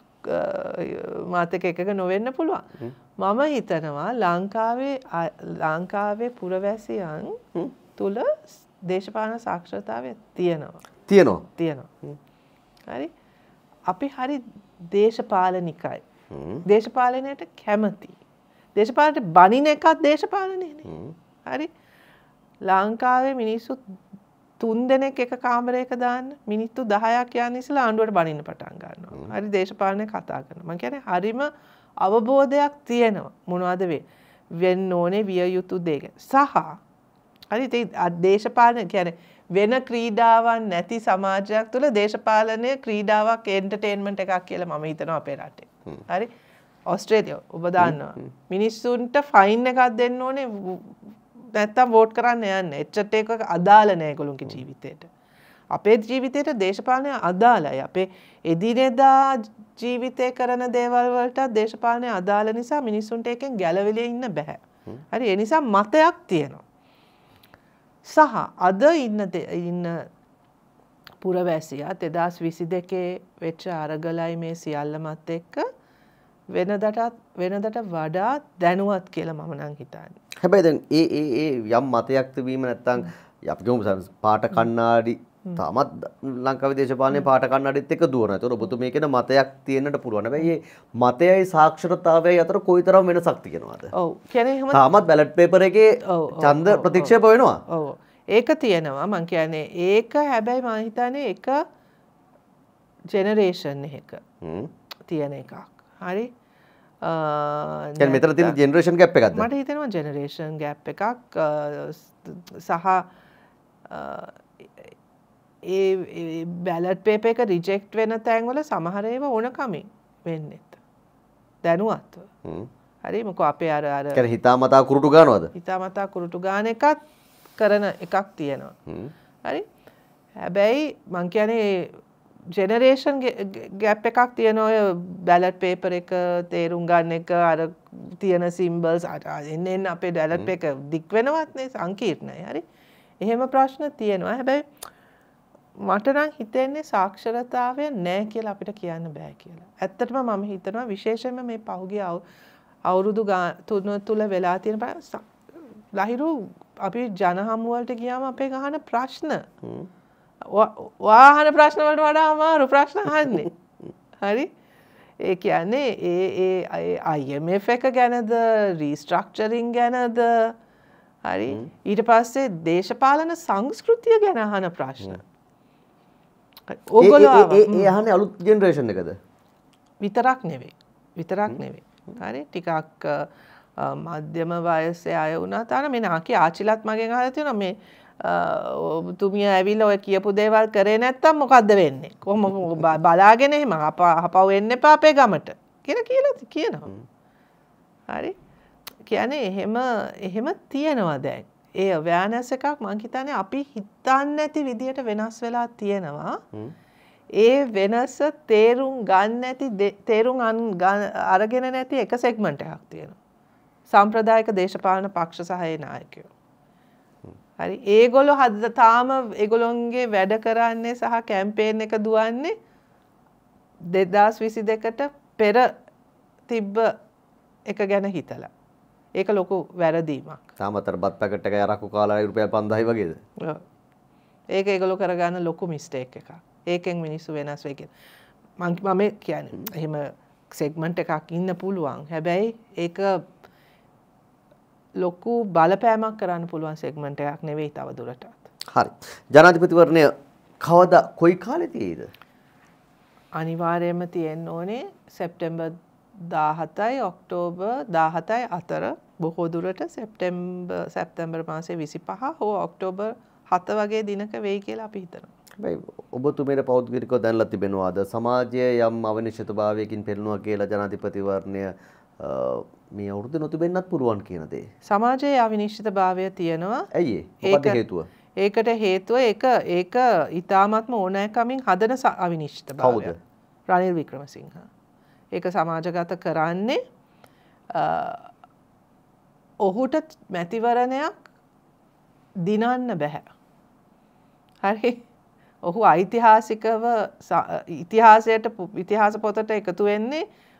මාත් එක්ක එකක නොවෙන්න පුළුවන්. මම හිතනවා ලංකාවේ ලංකාවේ පුරවැසියන් තුල දේශපාලන සාක්ෂරතාවය තියෙනවා. තියෙනවා. තියෙනවා. හරි. අපි හරි දේශපාලනිකයි. දේශපාලනයට කැමති. දේශපාලනයට බනින එකත් දේශපාලනයනේ. හරි. ලංකාවේ මිනිස්සු තුන් දෙනෙක් එක කාමරයක දාන්න මිනිත්තු දහයක් යන ඉස්සලා ආණ්ඩුවට බනින්න පටන් ගන්නවා. හරි දේශපාලනය කතා කරනවා. මම කියන්නේ හරිම අවබෝධයක් තියෙනවා මොනවද වේ වෙන්න ඕනේ විය යුතු දෙක. සහ හරි ඒ දේශපාලන කියන්නේ වෙන ක්‍රීඩාවක් නැති සමාජයක් තුළ දේශපාලනය ක්‍රීඩාවක් එන්ටර්ටේන්මන්ට් එකක් කියලා මම හිතනවා අපේ රටේ. හරි ඕස්ට්‍රේලියාව ඔබ දන්නවා මිනිස්සුන්ට ෆයින් එකක් දෙන්න ඕනේ නැත්තම් වෝට් කරන්න යන්නේ. එච්චට ඒක අදාළ නැහැ ඒගොල්ලන්ගේ ජීවිතේට. අපේ ජීවිතේට දේශපාලනය අදාළයි. අපේ එදිනෙදා ජීවිතේ කරන දේවල් වලට දේශපාලනය අදාළ නිසා මිනිස්සුන්ට එකෙන් ගැලවිලා ඉන්න බෑ. හරි ඒ නිසා මතයක් තියෙනවා. සහ අද ඉන්න ඉන්න පුරවැසියා දෙදාස් විසි දෙකේ වෙච්ච අරගලයි මේ සියල්ලමත් එක්ක වෙනදටත් වෙනදට වඩා දැනුවත් කියලා මම නම් හිතන්නේ. හැබැයි දැන් ඒ ඒ ඒ යම් මතයක් තිබීම නැත්තම් අපි කියමු පාට කණ්ණාඩි තාමත් ලංකාවේ දේශපාලනයේ පාට කණ්ණාඩිත් එක්ක දුවනවා. ඒතකොට ඔබතුමී කියන මතයක් තියෙන්නට පුළුවන්. හැබැයි මේ මතයයි සාක්ෂරතාවයයි අතර කොයිතරම් වෙනසක් තියෙනවද? ඔව්. කියන්නේ එහෙම තාමත් බැලට් පේපර් එකේ ඡන්ද ප්‍රතික්ෂේප වෙනවා. ඔව්. ඒක තියෙනවා. මම කියන්නේ ඒක හැබැයි මම හිතන්නේ එක ජෙනරේෂන් එකක තියෙන එකක්. හරි. දැන් මෙතන තියෙන ජෙනරේෂන් ગેප් එකක්ද? මට හිතෙනවා ජෙනරේෂන් ગેප් එකක් සහ ඒ බැලට් පේපර් එක රිජෙක්ට් වෙන තැන්වල සමහර ඒවා ඕන කමින් වෙන්නෙත්. දැනුවත්ව. හරි මොකෝ අපේ අර අර කියන්නේ හිතාමතා කුරුටු ගන්නවද? හිතාමතා කුරුටු ගාන එකත් කරන එකක් තියෙනවා. හරි. හැබැයි මං කියන්නේ ජෙනරේෂන් ගැප් එකක් තියෙන ඔය බැලට් පේපර් එක තේරුම් ගන්න එක අර තියෙන සිම්බල්ස් එන්න එන්න අපේ බැලට් එක දික් වෙනවත් නේ සංකීර්ණයි. හරි. එහෙම ප්‍රශ්න තියෙනවා. හැබැයි මට නම් හිතෙන්නේ සාක්ෂරතාවය නැහැ කියලා අපිට කියන්න බෑ කියලා. ඇත්තටම මම හිතනවා විශේෂයෙන්ම මේ පහුගිය අවුරුදු තුන තුල වෙලා තියෙන ලහිරු අපි ජන හමු වලට ගියාම අපේ ගහන ප්‍රශ්න වාහන ප්‍රශ්න වලට වඩා අමාරු ප්‍රශ්න අහන්නේ. හරි. ඒ කියන්නේ ඒ ඒ I M F එක ගැනද රීස්ට්‍රක්චරින් ගැනද හරි ඊට පස්සේ දේශපාලන සංස්කෘතිය ගැන අහන ප්‍රශ්න. ඕගොල්ලෝ ඒ අහන්නේ අලුත් ජෙනරේෂන් එකද? විතරක් නෙවෙයි. විතරක් නෙවෙයි. හරි ටිකක් මධ්‍යම වයසේ අය වුණා. තාන මේ නාකි ආච්චිලත් මගෙන් අහලා තියෙනවා මේ ඔබතුමිය ඇවිල්ලා ඔය කියපු දේවල් කරේ නැත්තම් මොකද්ද වෙන්නේ? කොහොම බලාගෙන එහෙම අපව එන්න එපා අපේ ගමට කියලා කියලා කියනවා. හරි. කියන්නේ එහෙම එහෙම තියෙනවා දැන්. ඒ අවෑනස් එකක් මං හිතන්නේ අපි හිතන්නේ නැති විදියට වෙනස් වෙලා තියෙනවා. ඒ වෙනස තේරුම් ගන්න නැති තේරුම් අරගෙන නැති එක සෙග්මන්ට් එකක් තියෙනවා. සාම්ප්‍රදායික දේශපාලන පක්ෂ සහ ඒ නායකයෝ. හරි ඒගොල්ලෝ හද තාම ඒගොල්ලොන්ගේ වැඩ කරන්නේ සහ කැම්පේන් එක දුවන්නේ දෙදාස් විසි දෙකට පෙර තිබ්බ එක ගැන හිතලා. ඒක ලොකු වැරදීමක්. තාමතර බත් පැකට් එකයි අරක්කු කාලා රුපියල් පන්දාහයි වගේද? ඔව්. ඒක ඒගොල්ලෝ කරගන්න ලොකු මිස්ටේක් එකක්. ඒකෙන් මිනිස්සු වෙනස් වෙයි කියලා. මම මම කියන්නේ එහෙම සෙග්මන්ට් එකක් ඉන්න පුළුවන්. හැබැයි ඒක ලොකු බලපෑමක් කරන්න පුළුවන් සෙග්මන්ට් එකක් නෙවෙයි තව දුරටත්. හරි. ජනාධිපතිවරණය කවදා කොයි කාලේ තියෙයිද? අනිවාර්යයෙන්ම තියෙන්න ඕනේ සෙප්තැම්බර් දාහතයි ඔක්තෝබර් දාහතයි අතර බොහෝ දුරට සෙප්තැම්බර් සැප්තැම්බර් මාසේ විසිපහ හෝ ඔක්තෝබර් හත වගේ දිනක වෙයි කියලා අපි හිතනවා. හැබැයි ඔබතුමීට පෞද්ගලිකව දැනලා තිබෙනවාද සමාජයේ යම් අවිනිශ්චිතභාවයකින් පෙළෙනවා කියලා ජනාධිපතිවරණය මේ අවුරුද්ද නොතිබෙන්නත් පුළුවන් කියන දේ? සමාජයේ අවිනිශ්චිතභාවය තියෙනවා. ඇයි ඒ? මොකක්ද හේතුව? ඒකට හේතුව ඒක ඒක ඊ타ත්ම ඕනෑකමින් හදන අවිනිශ්චිතභාවය. කවුද? රනිල් වික්‍රමසිංහ. ඒක සමාජගත කරන්නේ ඔහුට මැතිවරණයක් දිනන්න බැහැ. හරි. ඔහු ඓතිහාසිකව ඉතිහාසයට ඉතිහාස පොතට එකතු වෙන්නේ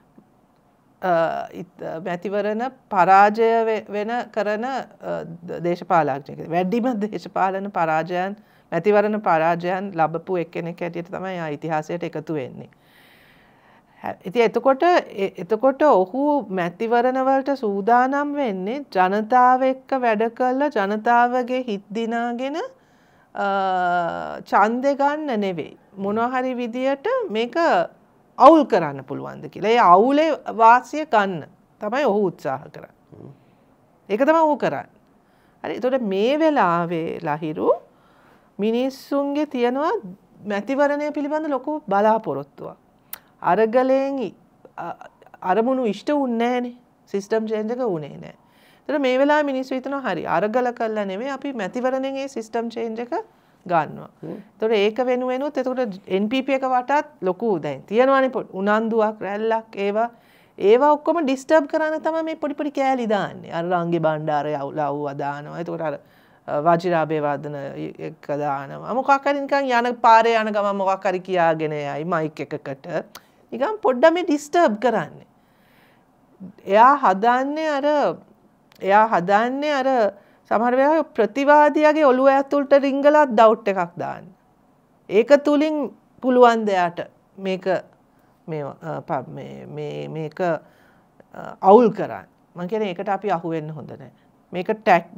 මැතිවරණ පරාජය වෙන කරන දේශපාලනඥයෙක්. වැඩිම දේශපාලන පරාජයන් මැතිවරණ පරාජයන් ලැබපු එක්කෙනෙක් හැටියට තමයි ආ ඉතිහාසයට එකතු වෙන්නේ. ඉතින් එතකොට එතකොට ඔහු මැතිවරණ වලට සූදානම් වෙන්නේ ජනතාව එක්ක වැඩ කරලා ජනතාවගේ හිත් දිනාගෙන ඡන්දේ ගන්න නෙවෙයි. මොනවා හරි විදියට මේක අවුල් කරන්න පුළුවන්ද කියලා. ඒ අවුලේ වාසිය ගන්න තමයි ඔහු උත්සාහ කරන්නේ. ඒක තමයි ඔහු කරන්නේ. හරි. ඒතකොට මේ වෙලාවේ ලහිරු මිනිස්සුන්ගේ තියනවා මැතිවරණය පිළිබඳ ලොකු බලාපොරොත්තුවක්. අරගලයෙන් අරමුණු ඉෂ්ට වුණේ නැහනේ. සිස්ටම් චේන්ජ් එක වුණේ නැහැ. ඒතර මේ වෙලාවේ මිනිස්සු හිතනවා හරි අරගල කළා නෙමෙයි අපි මැතිවරණයෙන් ඒ සිස්ටම් චේන්ජ් එක ගන්නවා. ඒතර ඒක වෙනුවෙනුත් එතකොට N P P එක වටත් ලොකු දැන් තියෙනවානේ උනන්දුවක් රැල්ලක් ඒවා ඒවා ඔක්කොම ඩිස්ටර්බ් කරන්න තමයි මේ පොඩි පොඩි කෑලි දාන්නේ. අර රංගේ බණ්ඩාරය අවුලව දානවා. එතකොට අර වජිරාබේ වදන එක දානවා. මොකක් හරි නිකන් යන පාරේ යන ගමන් මොකක් හරි කියාගෙන යයි මයික් එකකට. නිකන් පොඩ්ඩක් මේ ඩිස්ටර්බ් කරන්නේ. එයා හදන්නේ අර එයා හදන්නේ අර සමහර වෙලාවට ප්‍රතිවාදියාගේ ඔළුව ඇතුළට රිංගලා ඩවුට් එකක් දාන්න. ඒක තුලින් පුළුවන් දෙයට මේක මේ මේ මේක අවුල් කරන්න. මම කියන්නේ ඒකට අපි අහු වෙන්න හොඳ නැහැ. මේක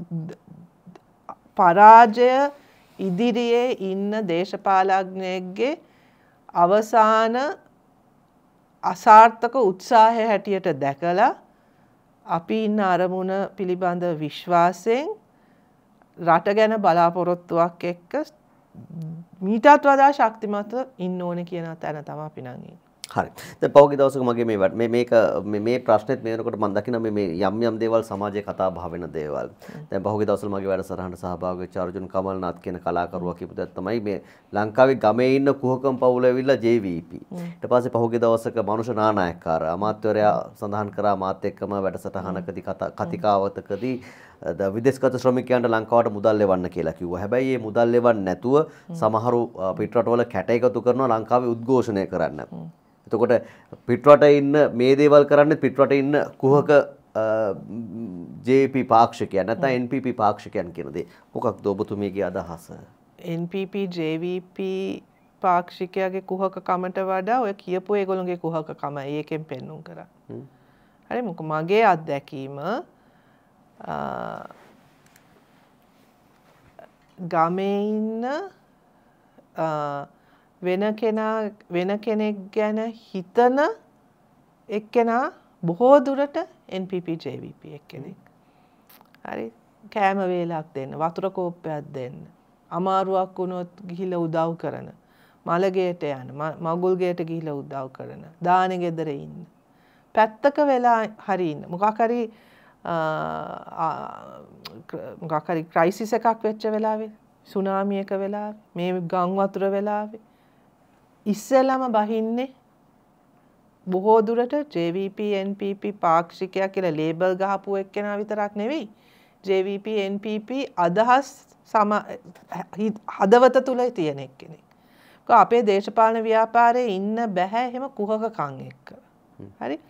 පරාජය ඉදිරියේ ඉන්න දේශපාලඥයෙක්ගේ අවසාන අසාර්ථක උත්සාහය හැටියට දැකලා අපි ඉන්න අරමුණ පිළිබඳ විශ්වාසයෙන් රට ගැන බලාපොරොත්තුවක් එක්ක මීටත් වඩා ශක්තිමත් ඉන්න ඕනේ කියන තැන තමයි අපි නම් ඉන්නේ. හරි. දැන් පහුගිය දවසක මගේ මේ මේ මේක මේ ප්‍රශ්නෙත් මේ වෙනකොට මම දකිනවා මේ මේ යම් යම් දේවල් සමාජයේ කතා බහ වෙන දේවල්. දැන් පහුගිය දවස්වල මගේ වැඩසටහනට සහභාගී වෙච්ච අර්ජුන් කමල්නාත් කියන කලාකරුවා කියපු දේ තමයි මේ ලංකාවේ ගමේ ඉන්න කුහකම් පවුල ඇවිල්ලා ජේ වී පී. ඊට පස්සේ පහුගිය දවසක මනුෂ්‍ය නානායකකාර අමාත්‍යවරයා සඳහන් කරා මාත් එක්කම වැඩසටහනකදී කතිකාවතකදී විදේශගත ශ්‍රමිකයන්ට ලංකාවට මුදල් ලෙවන්න කියලා කිව්වා. හැබැයි මේ මුදල් ලෙවන්න නැතුව සමහරු පිටරටවල කැට එකතු කරනවා ලංකාවේ උද්ඝෝෂණය කරන්න. එතකොට පිටරට ඉන්න මේ දේවල් කරන්නේ පිටරට ඉන්න කුහක ජේ පී පාක්ෂිකයන් නැත්නම් එන් පී පී පාක්ෂිකයන් කියන දේ. මොකක්ද ඔබතුමීගේ අදහස? N P P J V P පාක්ෂිකයාගේ කුහක කමට වඩා ඔය කියපු ඒගොල්ලෝගේ කුහක කම ඒකෙන් පෙන්නුම් කරා. හරි මොකද මගේ අත්දැකීම ගමේ ඉන්න වෙන කෙනා වෙන කෙනෙක් ගැන හිතන එක්කෙනා බොහෝ දුරට N P P J V P එක්කෙනෙක්. හරි කෑම වේලක් දෙන්න, වතුර කෝප්පයක් දෙන්න, අමාරුවක් වුණොත් ගිහිල්ලා උදව් කරන, මලගෙයට යන, මගුල් ගෙයට ගිහිල්ලා උදව් කරන, දානේ ගෙදර ඉන්න. පැත්තක වෙලා හරි ඉන්න. මොකක් හරි මොකක් හරි ක්‍රයිසිස් එකක් වෙච්ච වෙලාවේ, සුනාමි එක වෙලාවේ, මේ ගම් වතුර වෙලාවේ ඉස්සෙල්ලාම බහින්නේ බොහෝ දුරට J V P N P P පාක්ෂිකයා කියලා ලේබල් ගහපු එක්කෙනා විතරක් නෙවෙයි J V P N P P අදහස් සම හදවත තුල තියෙන එක්කෙනෙක්. අපේ දේශපාලන ව්‍යාපාරයේ ඉන්න බෑ එහෙම කුහකකම් එක්ක. හරි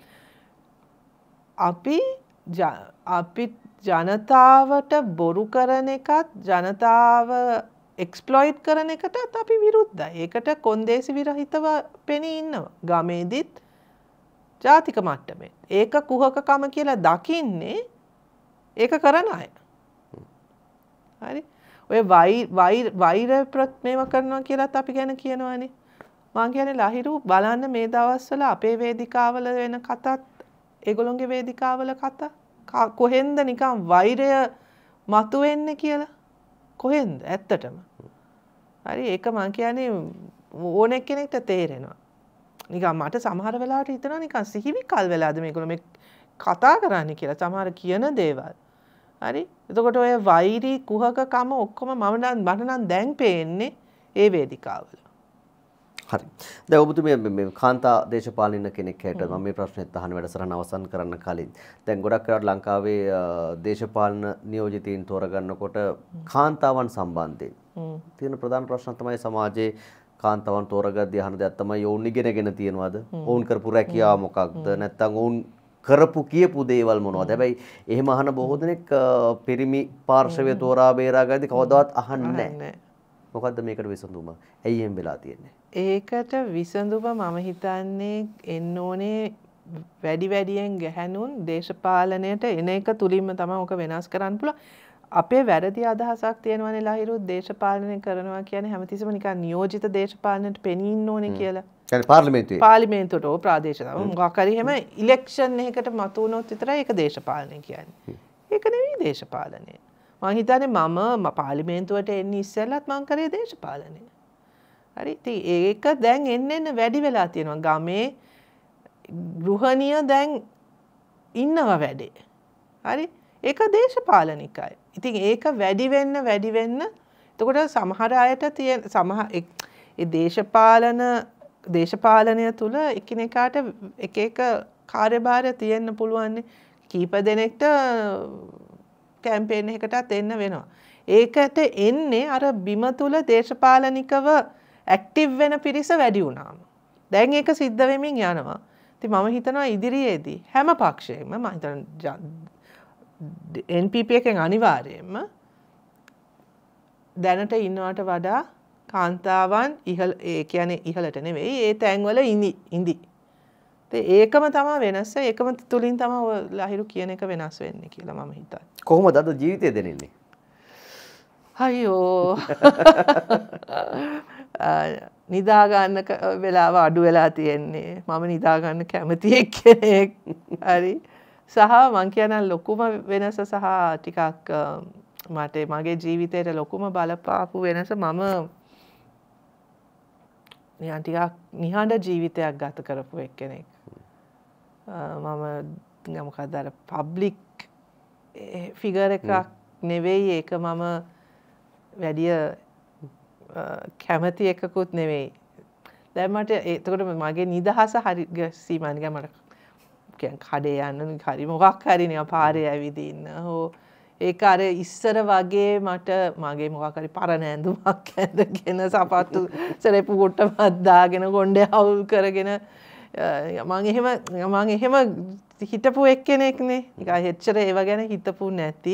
අපි අපි ජනතාවට බොරු කරන එකත් ජනතාව එක්ස්ප්ලොයිට් කරන එකටත් අපි විරුද්ධයි. ඒකට කොන්දේසි විරහිතව පෙනී ඉන්නවා. ගමේදිත් ජාතික මට්ටමේ. ඒක කුහකකම කියලා දකින්නේ ඒක කරන අය. හරි. ඔය වෛර වෛර ප්‍රත්මේව කරනවා කියලාත් අපි ගැන කියනවානේ. මම කියන්නේ ලහිරු බලන්න මේ දවස්වල අපේ වේදිකාවල වෙන කතාත් ඒගොල්ලොන්ගේ වේදිකාවල කතා කොහෙන්ද නිකන් වෛරය මතුවෙන්නේ කියලා. කොහෙන්ද ඇත්තටම. හරි ඒක මම කියන්නේ ඕන කෙනෙක්ට තේරෙනවා. නිකන් මට සමහර වෙලාවට හිතෙනවා නිකන් සිහිවිකල් වෙලාද මේගොල්ලෝ මේ කතා කරන්නේ කියලා සමහර කියන දේවල්. හරි. එතකොට ඔය වෛරී කුහකකම ඔක්කොම මම නම් මට නම් දැන් පේන්නේ ඒ වේදිකාවල. හරි. දැන් ඔබතුමිය මේ කාන්තා දේශපාලන කෙනෙක් හැටියට මම මේ ප්‍රශ්නෙත් අහන වැඩසටහන අවසන් කරන්න කලින් දැන් ගොඩක් වෙලාවට ලංකාවේ දේශපාලන නියෝජිතයින් තෝරගන්නකොට කාන්තාවන් සම්බන්ධයෙන් තියෙන ප්‍රධාන ප්‍රශ්න තමයි සමාජයේ කාන්තාවන් තෝරගද්දී අහන දෙයක් තමයි ඔවුන් ඉගෙනගෙන තියනවාද? ඔවුන් කරපු රැකියාව මොකක්ද? නැත්නම් ඔවුන් කරපු කියපු දේවල් මොනවද? හැබැයි එහෙම අහන බොහෝ දෙනෙක් පිරිමි පාර්ශවය තෝරා බේරා ගද්දී කවදාවත් අහන්නේ නැහැ. මොකද්ද මේකට විසඳුම? ඇයි එහෙම වෙලා තියෙන්නේ? ඒකට විසඳුම මම හිතන්නේ එන්න ඕනේ වැඩි වැඩියෙන් ගැහැණුන් දේශපාලනයට එන එක තුලින්ම තමයි ඔක වෙනස් කරන්න පුළුවන්. අපේ වැරදි අදහසක් තියෙනවානේ ලහිරු දේශපාලනය කරනවා කියන්නේ හැමතිස්සෙම නිකන් නියෝජිත දේශපාලනයට පෙනී ඉන්න ඕනේ කියලා. يعني පාර්ලිමේන්තුවේ. පාර්ලිමේන්තුවට ඕ ප්‍රාදේශීය මොකක් හරි එහෙම ඉලෙක්ෂන් එකකට මතු වුණොත් විතරයි ඒක දේශපාලනය කියන්නේ. ඒක නෙවෙයි දේශපාලනය. මම හිතන්නේ මම පාර්ලිමේන්තුවට එන්නේ ඉස්සෙල්ලත් මම කරේ දේශපාලනය. හරි. ඉතින් ඒක දැන් එන්න එන්න වැඩි වෙලා තියෙනවා. ගමේ ගෘහණිය දැන් ඉන්නවා වැඩේ. හරි. ඒක දේශපාලනිකයි. ඉතින් ඒක වැඩි වෙන්න වැඩි වෙන්න එතකොට සමහර අයට තියෙන සමහර ඒ දේශපාලන දේශපාලනය තුල එකිනෙකාට එක එක කාර්යභාරය තියෙන්න පුළුවන්. කීප දෙනෙක්ට කැම්පේන් එකකටත් එන්න වෙනවා. ඒකට එන්නේ අර බිම තුල දේශපාලනිකව ඇක්ටිව් වෙන පිරිස වැඩි වුණාම. දැන් ඒක සිද්ධ වෙමින් යනවා. ඉතින් මම හිතනවා ඉදිරියේදී හැම පක්ෂයකම මම හිතනවා එන් පී පී එකෙන් අනිවාර්යයෙන්ම දැනට ඉන්නවට වඩා කාන්තාවන් ඉහළ ඒ කියන්නේ ඉහළට නෙවෙයි ඒ තැන්වල ඉඳි ඉඳි. ඒකම තමයි වෙනස. ඒකම තුලින් තමයි ලහිරු කියන එක වෙනස් වෙන්නේ කියලා මම හිතන්නේ. කොහොමද අද ජීවිතය දෙන්නේ? අයියෝ. නිදා ගන්න වෙලාව අඩු වෙලා තියෙන්නේ. මම නිදා ගන්න කැමති එක්කෙනෙක්. හරි. සහ මං කියන ලොකුම වෙනස සහ ටිකක් මට මගේ ජීවිතේට ලොකුම බලපාපු වෙනස මම නිකන් ටිකක් නිහඬ ජීවිතයක් ගත කරපු එක්කෙනෙක්. මම මොකක්ද අර පබ්ලික් ෆිගර් එකක් නෙවෙයි ඒක මම වැඩිය කැමති එකකුත් නෙවෙයි. දැන් මට එතකොට මගේ නිදහස හරි සීමා නිකන් මට කියන්නේ කඩේ යන්න හරි මොකක් හරි නිකන් පාරේ ඇවිදින්න හෝ ඒක අර ඉස්සර වගේ මට මගේ මොකක් හරි පරණ ඇඳුමක් ඇඳගෙන සපත්තු සරේපු කොටමත් දාගෙන කොණ්ඩේ අවුල් කරගෙන මම එහෙම මම එහෙම හිතපු එක්කෙනෙක්නේ. නිකන් හෙච්චර ඒව ගැන හිතපු නැති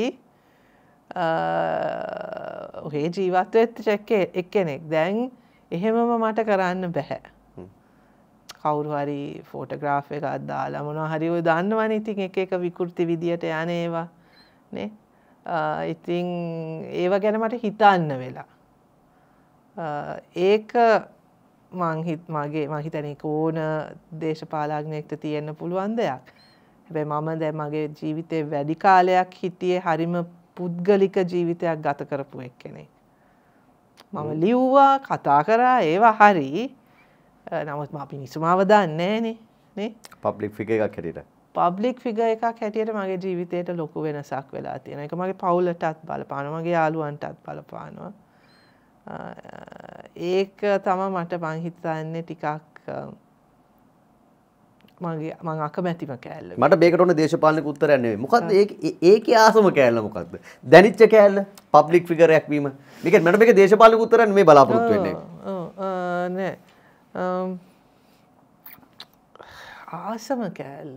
ඔහේ ජීවත් වෙච්ච එක්කෙනෙක්. දැන් එහෙමම මට කරන්න බෑ. කවුරු හරි ෆොටෝග්‍රාෆ් එකක් දාලා මොනවා හරි ඔය දාන්නවනේ ඉතින් එක එක විකෘති විදියට යන ඒවා නේ. ඉතින් ඒව ගැන මට හිතන්න වෙලා. ඒක මං හිත මගේ මං හිතන්නේ ඒක ඕන දේශපාලඥයෙක්ට තියෙන්න පුළුවන් දෙයක්. හැබැයි මම දැන් මගේ ජීවිතේ වැඩි කාලයක් හිටියේ හරිම පුද්ගලික ජීවිතයක් ගත කරපු එක්කෙනෙක්. මම ලිව්වා කතා කරා ඒවා හරි. නමුත් මම මිනිස්සුමාව දන්නේ නෑනේ නේ. පබ්ලික් ෆිගර් එකක් හැටියට. පබ්ලික් ෆිගර් එකක් හැටියට මගේ ජීවිතේට ලොකු වෙනසක් වෙලා තියෙනවා. ඒක මගේ පවුලටත් බලපානවා, මගේ යාළුවන්ටත් බලපානවා. ඒක තමයි මට මං හිතන්නේ ටිකක් මගේ මං අකමැතිම කෑල්ල. මට මේකට ඕනේ දේශපාලනික උත්තරයක් නෙවෙයි. මොකද්ද ඒකේ ආසම කෑල්ල මොකද්ද? දැනිච්ච කෑල්ල පබ්ලික් ෆිගර් එකක් වීම. මේක මට මේක දේශපාලනික උත්තරයක් නෙමෙයි බලාපොරොත්තු වෙන්නේ. ඔව් නෑ. ආසම කෑල්ල.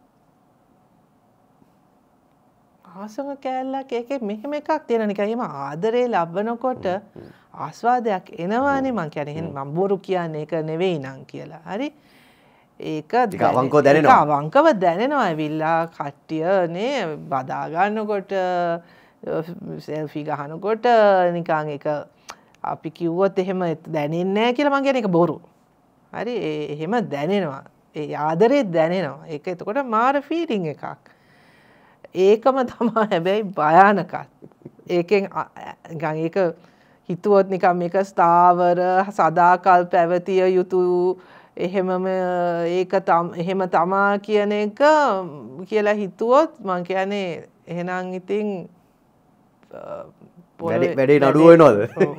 ආසම කෑල්ලක් ඒකේ මෙහෙම එකක් තියෙන නිකන් එහෙම ආදරේ ලබනකොට ආස්වාදයක් එනවානේ. මං කියන්නේ මම බොරු කියන්නේ ඒක නෙවෙයි නං කියලා. හරි. ඒක අවංකව දැනෙනවා. අවංකව දැනෙනවා. ඇවිල්ලා කට්ටිය නේ බදා ගන්නකොට සෙල්ෆි ගහනකොට නිකන් ඒක අපි කිව්වොත් එහෙම දැනෙන්නේ නැහැ කියලා මං කියන්නේ ඒක බොරු. හරි. එහෙම දැනෙනවා. ඒ ආදරේ දැනෙනවා. ඒක එතකොට මාර ෆීලිං එකක්. ඒකම තමයි හැබැයි භයානකත්. ඒකෙන් නිකන් ඒක හිතුවොත් නිකන් මේක ස්ථාවර සදාකල් පැවතිය යුතු එහෙමම ඒක එහෙම තමා කියන එක කියලා හිතුවොත් මං කියන්නේ එහෙනම් ඉතින් වැඩේ නඩුව වෙනවද?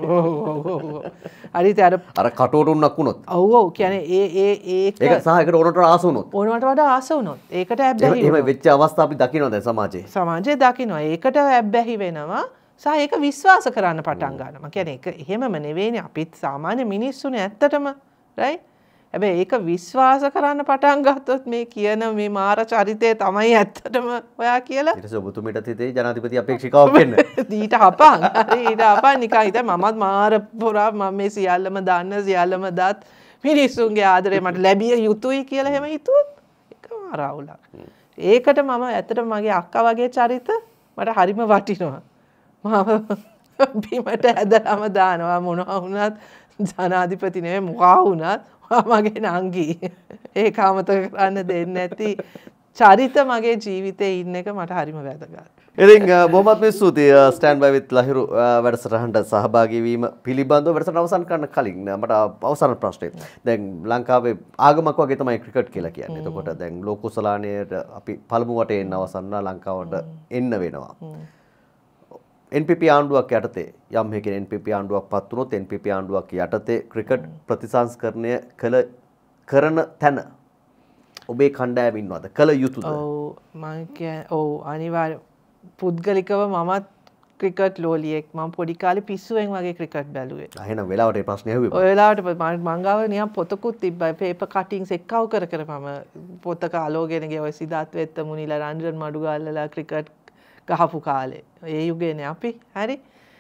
හරිද? අර අර කටෝටුන්නක් වුණොත්. ඔව් ඔව් කියන්නේ ඒ ඒ ඒක ඒක සහ ඒකට ඕනට ආස වුණොත්. ඕනට වඩා ආස වුණොත්. ඒකට ඇබ්බැහි එහෙම වෙච්ච අවස්ථා අපි දකිනවා දැන් සමාජයේ. සමාජයේ දකිනවා. ඒකට ඇබ්බැහි වෙනවා. සහ ඒක විශ්වාස කරන්න පටන් ගන්නවා. කියන්නේ ඒක එහෙමම නෙවෙයිනේ අපිත් සාමාන්‍ය මිනිස්සුනේ ඇත්තටම. right? හැබැයි ඒක විශ්වාස කරන්න පටන් ගත්තොත් මේ කියන මේ මාර චරිතය තමයි ඇත්තටම ඔයා කියලා. ඊට පස්සේ ඔබතුමීටත් හිතේ ජනාධිපති අපේක්ෂිකාවක් වෙන්න. ඊට හපන්. හරි ඊට හපන් නිකන් හිතා මමත් මාර පොරා මම මේ සියල්ලම දන්න සියල්ලම දත් මිනිස්සුන්ගේ ආදරේ මට ලැබිය යුතුයි කියලා එහෙම හිතුවොත් ඒක මාර අවුලක්. ඒකට මම ඇත්තටම මගේ අක්කා වගේ චරිත මට හරිම වටිනවා. මම බිමට ඇදලාම දානවා මොනවා වුණත් ජනාධිපති නෙවෙයි මොකා වුණත් මගේ නංගි. ඒක අමතක කරන්න දෙන්නේ නැති චරිත මගේ ජීවිතේ ඉන්න එක මට හරිම වැදගත්. ඉතින් බොහොමත් ස්තුතියි ස්ටෑන්ඩ් බයි විත් ලහිරු වැඩසටහනට සහභාගී වීම පිළිබඳව වැඩසටහන අවසන් කරන්න කලින් මට අවසාන ප්‍රශ්නේ. දැන් ලංකාවේ ආගමක් වගේ තමයි ක්‍රිකට් කියලා කියන්නේ. එතකොට දැන් ලෝකුසලානයට අපි පළමු වටේ එන්න අවසන් ලංකාවට එන්න වෙනවා. එන් පී පී ආණ්ඩුවක් යටතේ යම් හේකින් එන් පී පී ආණ්ඩුවක් පත් වුණොත් එන් පී පී ආණ්ඩුවක් යටතේ ක්‍රිකට් ප්‍රතිසංස්කරණය කළ කරන තැන ඔබේ කණ්ඩායම ඉන්නවද? කළ යුතුද? ඔව් මම කියන්නේ ඔව් අනිවාර්ය පුද්ගලිකව මමත් ක්‍රිකට් ලෝලියෙක්. මම පොඩි කාලේ පිස්සුවෙන් වගේ ක්‍රිකට් බැලුවේ. එහෙනම් වෙලාවට මේ ප්‍රශ්නේ ඇහුවේ. ඔය වෙලාවට මං ගාව නිකන් පොතකුත් තිබ්බයි. පේපර් කටින්ග්ස් එක්කව කර කර මම පොතක අලෝගෙන ගියා. ඔය සිද්ධාර්ථ වෙත්ත මුනිලා රන්ජන් මඩුගල්ලලා ක්‍රිකට් ගහපු කාලේ. ඒ යුගයේනේ අපි. හරි.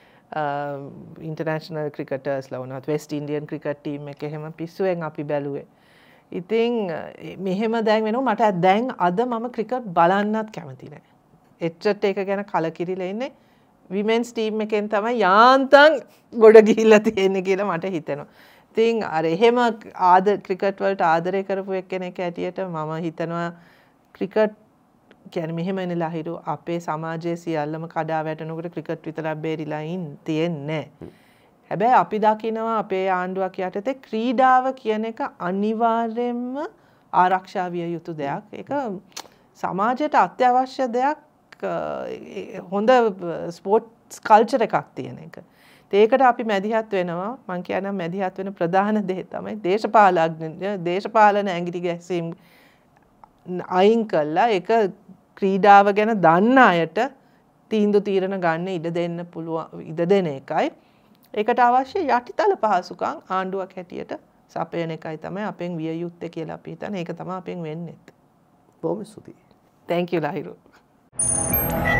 ඉන්ටර්නැෂනල් ක්‍රිකටර්ස්ලා වුණත් වෙස්ට් ඉන්ඩියන් ක්‍රිකට් ටීම් එක එහෙම පිස්සුවෙන් අපි බැලුවේ. ඉතින් මෙහෙම දැන් වෙනවා මට දැන් අද මම ක්‍රිකට් බලන්නත් කැමති නැහැ. එච්චරට ඒක ගැන කලකිරිලා ඉන්නේ. විමෙන්ස් ටීම් එකෙන් තමයි යාන්තම් ගොඩ ගිහිල්ලා තියෙන්නේ කියලා මට හිතෙනවා. ඉතින් අර එහෙම ආද ක්‍රිකට් වලට ආදරය කරපු එක්කෙනෙක් ඇටියට මම හිතනවා ක්‍රිකට් කියන්නේ මෙහෙමනේ ලහිරු අපේ සමාජයේ සියල්ලම කඩා වැටෙනකොට ක්‍රිකට් විතරක් බේරිලා ඉන් තියෙන්නේ නැහැ. හැබැයි අපි දකිනවා අපේ ආණ්ඩුවක් යටතේ ක්‍රීඩාව කියන එක අනිවාර්යයෙන්ම ආරක්ෂා විය යුතු දෙයක්. ඒක සමාජයට අත්‍යවශ්‍ය දෙයක්. හොඳ ස්පෝර්ට්ස් කල්චර් එකක් තියෙන එක. ඒකට අපි මැදිහත් වෙනවා. මම කියනවා මැදිහත් වෙන ප්‍රධාන දේ තමයි දේශපාලඥ දේශපාලන ඇඟිලි ගැසීම් අයින් කළා. ඒක ක්‍රීඩාව ගැන දන්න අයට තීන්දුව తీරන ගන්න ඉඩ දෙන්න පුළුවන් ඉඩ දෙන එකයි. ඒකට අවශ්‍ය යටිතල පහසුකම් ආණ්ඩුවක් හැටියට සපයන එකයි තමයි අපෙන් විය යුත්තේ කියලා අපි හිතන්නේ. ඒක තමයි අපෙන් වෙන්නේ. බොහොම ස්තුතියි. Thank you, Lahiru.